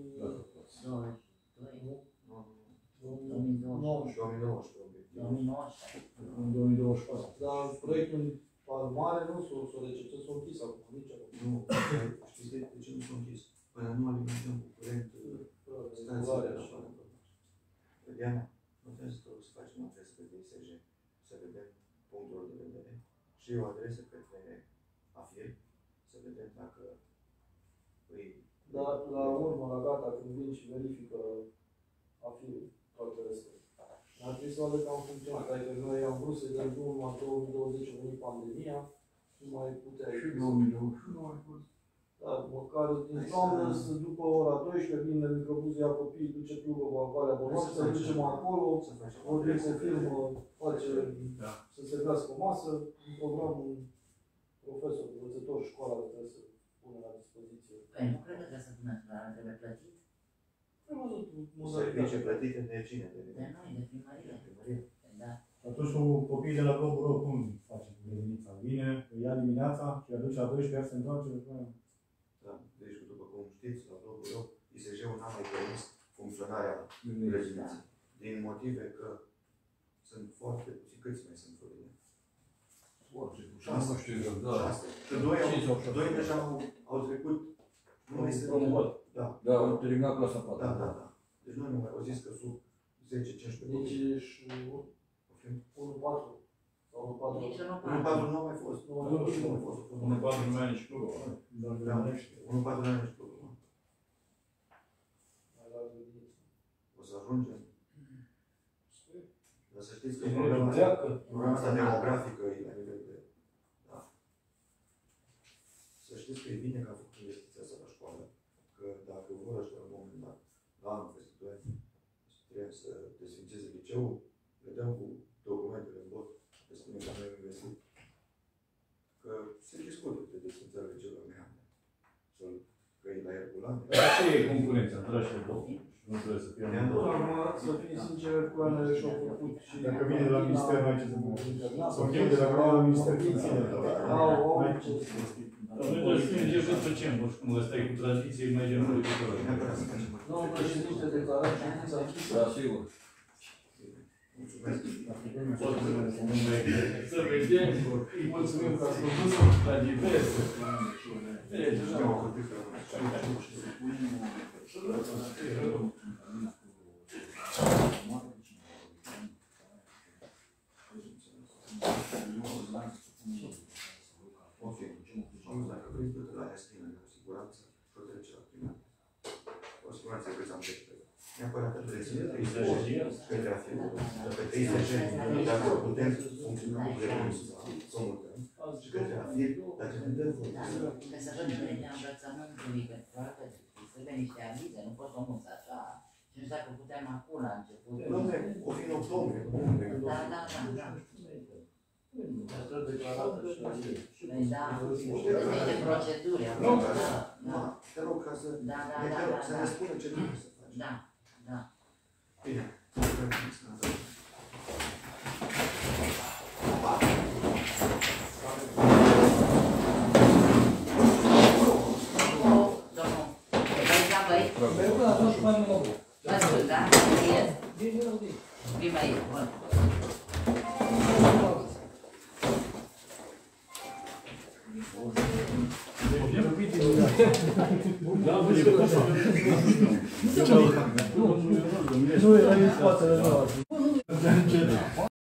C: nouăsprezece.
B: două mii nouăsprezece.
A: două mii nouăsprezece.
E: în două mii douăzeci și patru.
C: Dar proiectul mare nu s-o recepție, s-o închis acum, nici acum.
B: Nu, știți de ce nu s-a închis? Până nu alimentăm cu curent stațiile de la Diana, nu trebuie să să facem o adresă către I S J, să vedem punctul de vedere și o adresă către AFIR, să vedem dacă îi...
C: Dar la urmă, la gata, când vin și verifică AFIR toate restul. Ar trebui să vadă că am funcționat, adică noi am vrut să-i dăm drumul în două mii douăzeci, a venit pandemia, nu mai putea.
G: Și două mii douăzeci și unu a fost.
C: Da, măcar din toamnă, să după ora douăsprezece, vine microbuzul, ia copiii, duce plugă la Valea Bănoasă, să ducem acolo, vorbim cu firmă, face
D: Da.
C: să se găsească o masă, un program, un profesor, învățător, școala trebuie să pună la dispoziție.
A: Păi nu cred că trebuie să pună clar, trebuie plătit.
C: Am văzut
B: Servicii plătite de cine?
A: De noi, de primărie.
B: primărie.
A: Da.
E: Atunci cu copiii de la Globul Rău, cum face cu grădinița? Vine, îi ia dimineața și îi aduce la douăsprezece, se întoarce după aia.
B: Da, deci după cum știți, la blogul eu, I S J-ul n-a mai permis funcționarea grădiniței. Din motive că sunt foarte puțini, câți mai sunt Florine?
G: Nu știu eu, da.
B: Șase. Că doi, au, doi deja au, au trecut, nu mai sunt... Da,
G: Da, au terminat clasa patru.
B: da, da, da. Deci noi nu mai au zis că sub zece cincisprezece
C: Deci
B: copii.
C: și unu patru. Sau unu patru.
A: Nici nu
B: unu patru nu a mai fost.
C: Nu mai fost.
B: Nu a mai fost.
D: unu patru nu mai nici clubul.
B: Da, unu patru nu a nici clubul.
C: Mai la grădiniță.
B: O să ajungem. Dar să știți că
C: E
B: problema
C: neapărat.
B: problema asta demografică e la nivel de... Da. Să știți că e bine că a făcut investiția asta la școală. Că dacă vor ăștia la un moment dat, la anul peste doi ani, trebuie să desfințeze liceul, le dăm cu documentele în bot, le spunem că noi am investit. Că se discută de desfințarea liceului Mehamne. Că e la Herculane.
I: Dar ce e concurența între ăștia două? Nu trebuie să fie
B: Ne-am
I: amândouă.
C: Acum, să fii sincer, cu Ana și-au făcut și...
E: Dacă vine de la minister, mai ce să mă
C: internat,
E: sau vine de la Grădina Minister, din ține.
C: Au, au,
E: Mai
C: ce
E: ce să schimbi.
I: Dar noi trebuie să fim ce facem, nu știu cum ăsta e cu tradiție mai genul de tuturor.
B: Neapărat să facem.
C: Domnul președinte, declarați ședința închisă.
G: Da, sigur.
B: Mulțumesc.
I: Să vedem, îi mulțumim că ați făcut la diverse. Deci,
B: Ok. Am dacă vrei tot la aia spină, cu siguranță, tot trece la prima. Cu siguranță că ți-am trecut. Neapărat că trebuie să fie către a fi. Către I S J, dacă putem funcționa cu grădinița, să mutăm. Și către a fi, dacă ne dăm
A: Da, că să văd legea învățământului, că poate să dea niște avize, nu poți să o muți așa. Și nu știu dacă putem acum la început.
B: Doamne, o fi în octombrie.
A: Da, da, da, da.
C: Asta declarată și la zi.
A: Păi da, niște proceduri.
B: Nu,
A: Da,
B: da,
A: da,
B: te rog ca să
A: da, da,
B: ne
A: da,
B: dăm, să
A: da,
B: ne spună ce trebuie să facem.
A: da, da.
B: Bine.
A: Domnul, băi, da, băi,
C: Pentru că atunci mai mult.
A: mă spun, da? Ies. Vii mai ies, bun.
I: Da,
C: Nu, nu, era în spatele meu.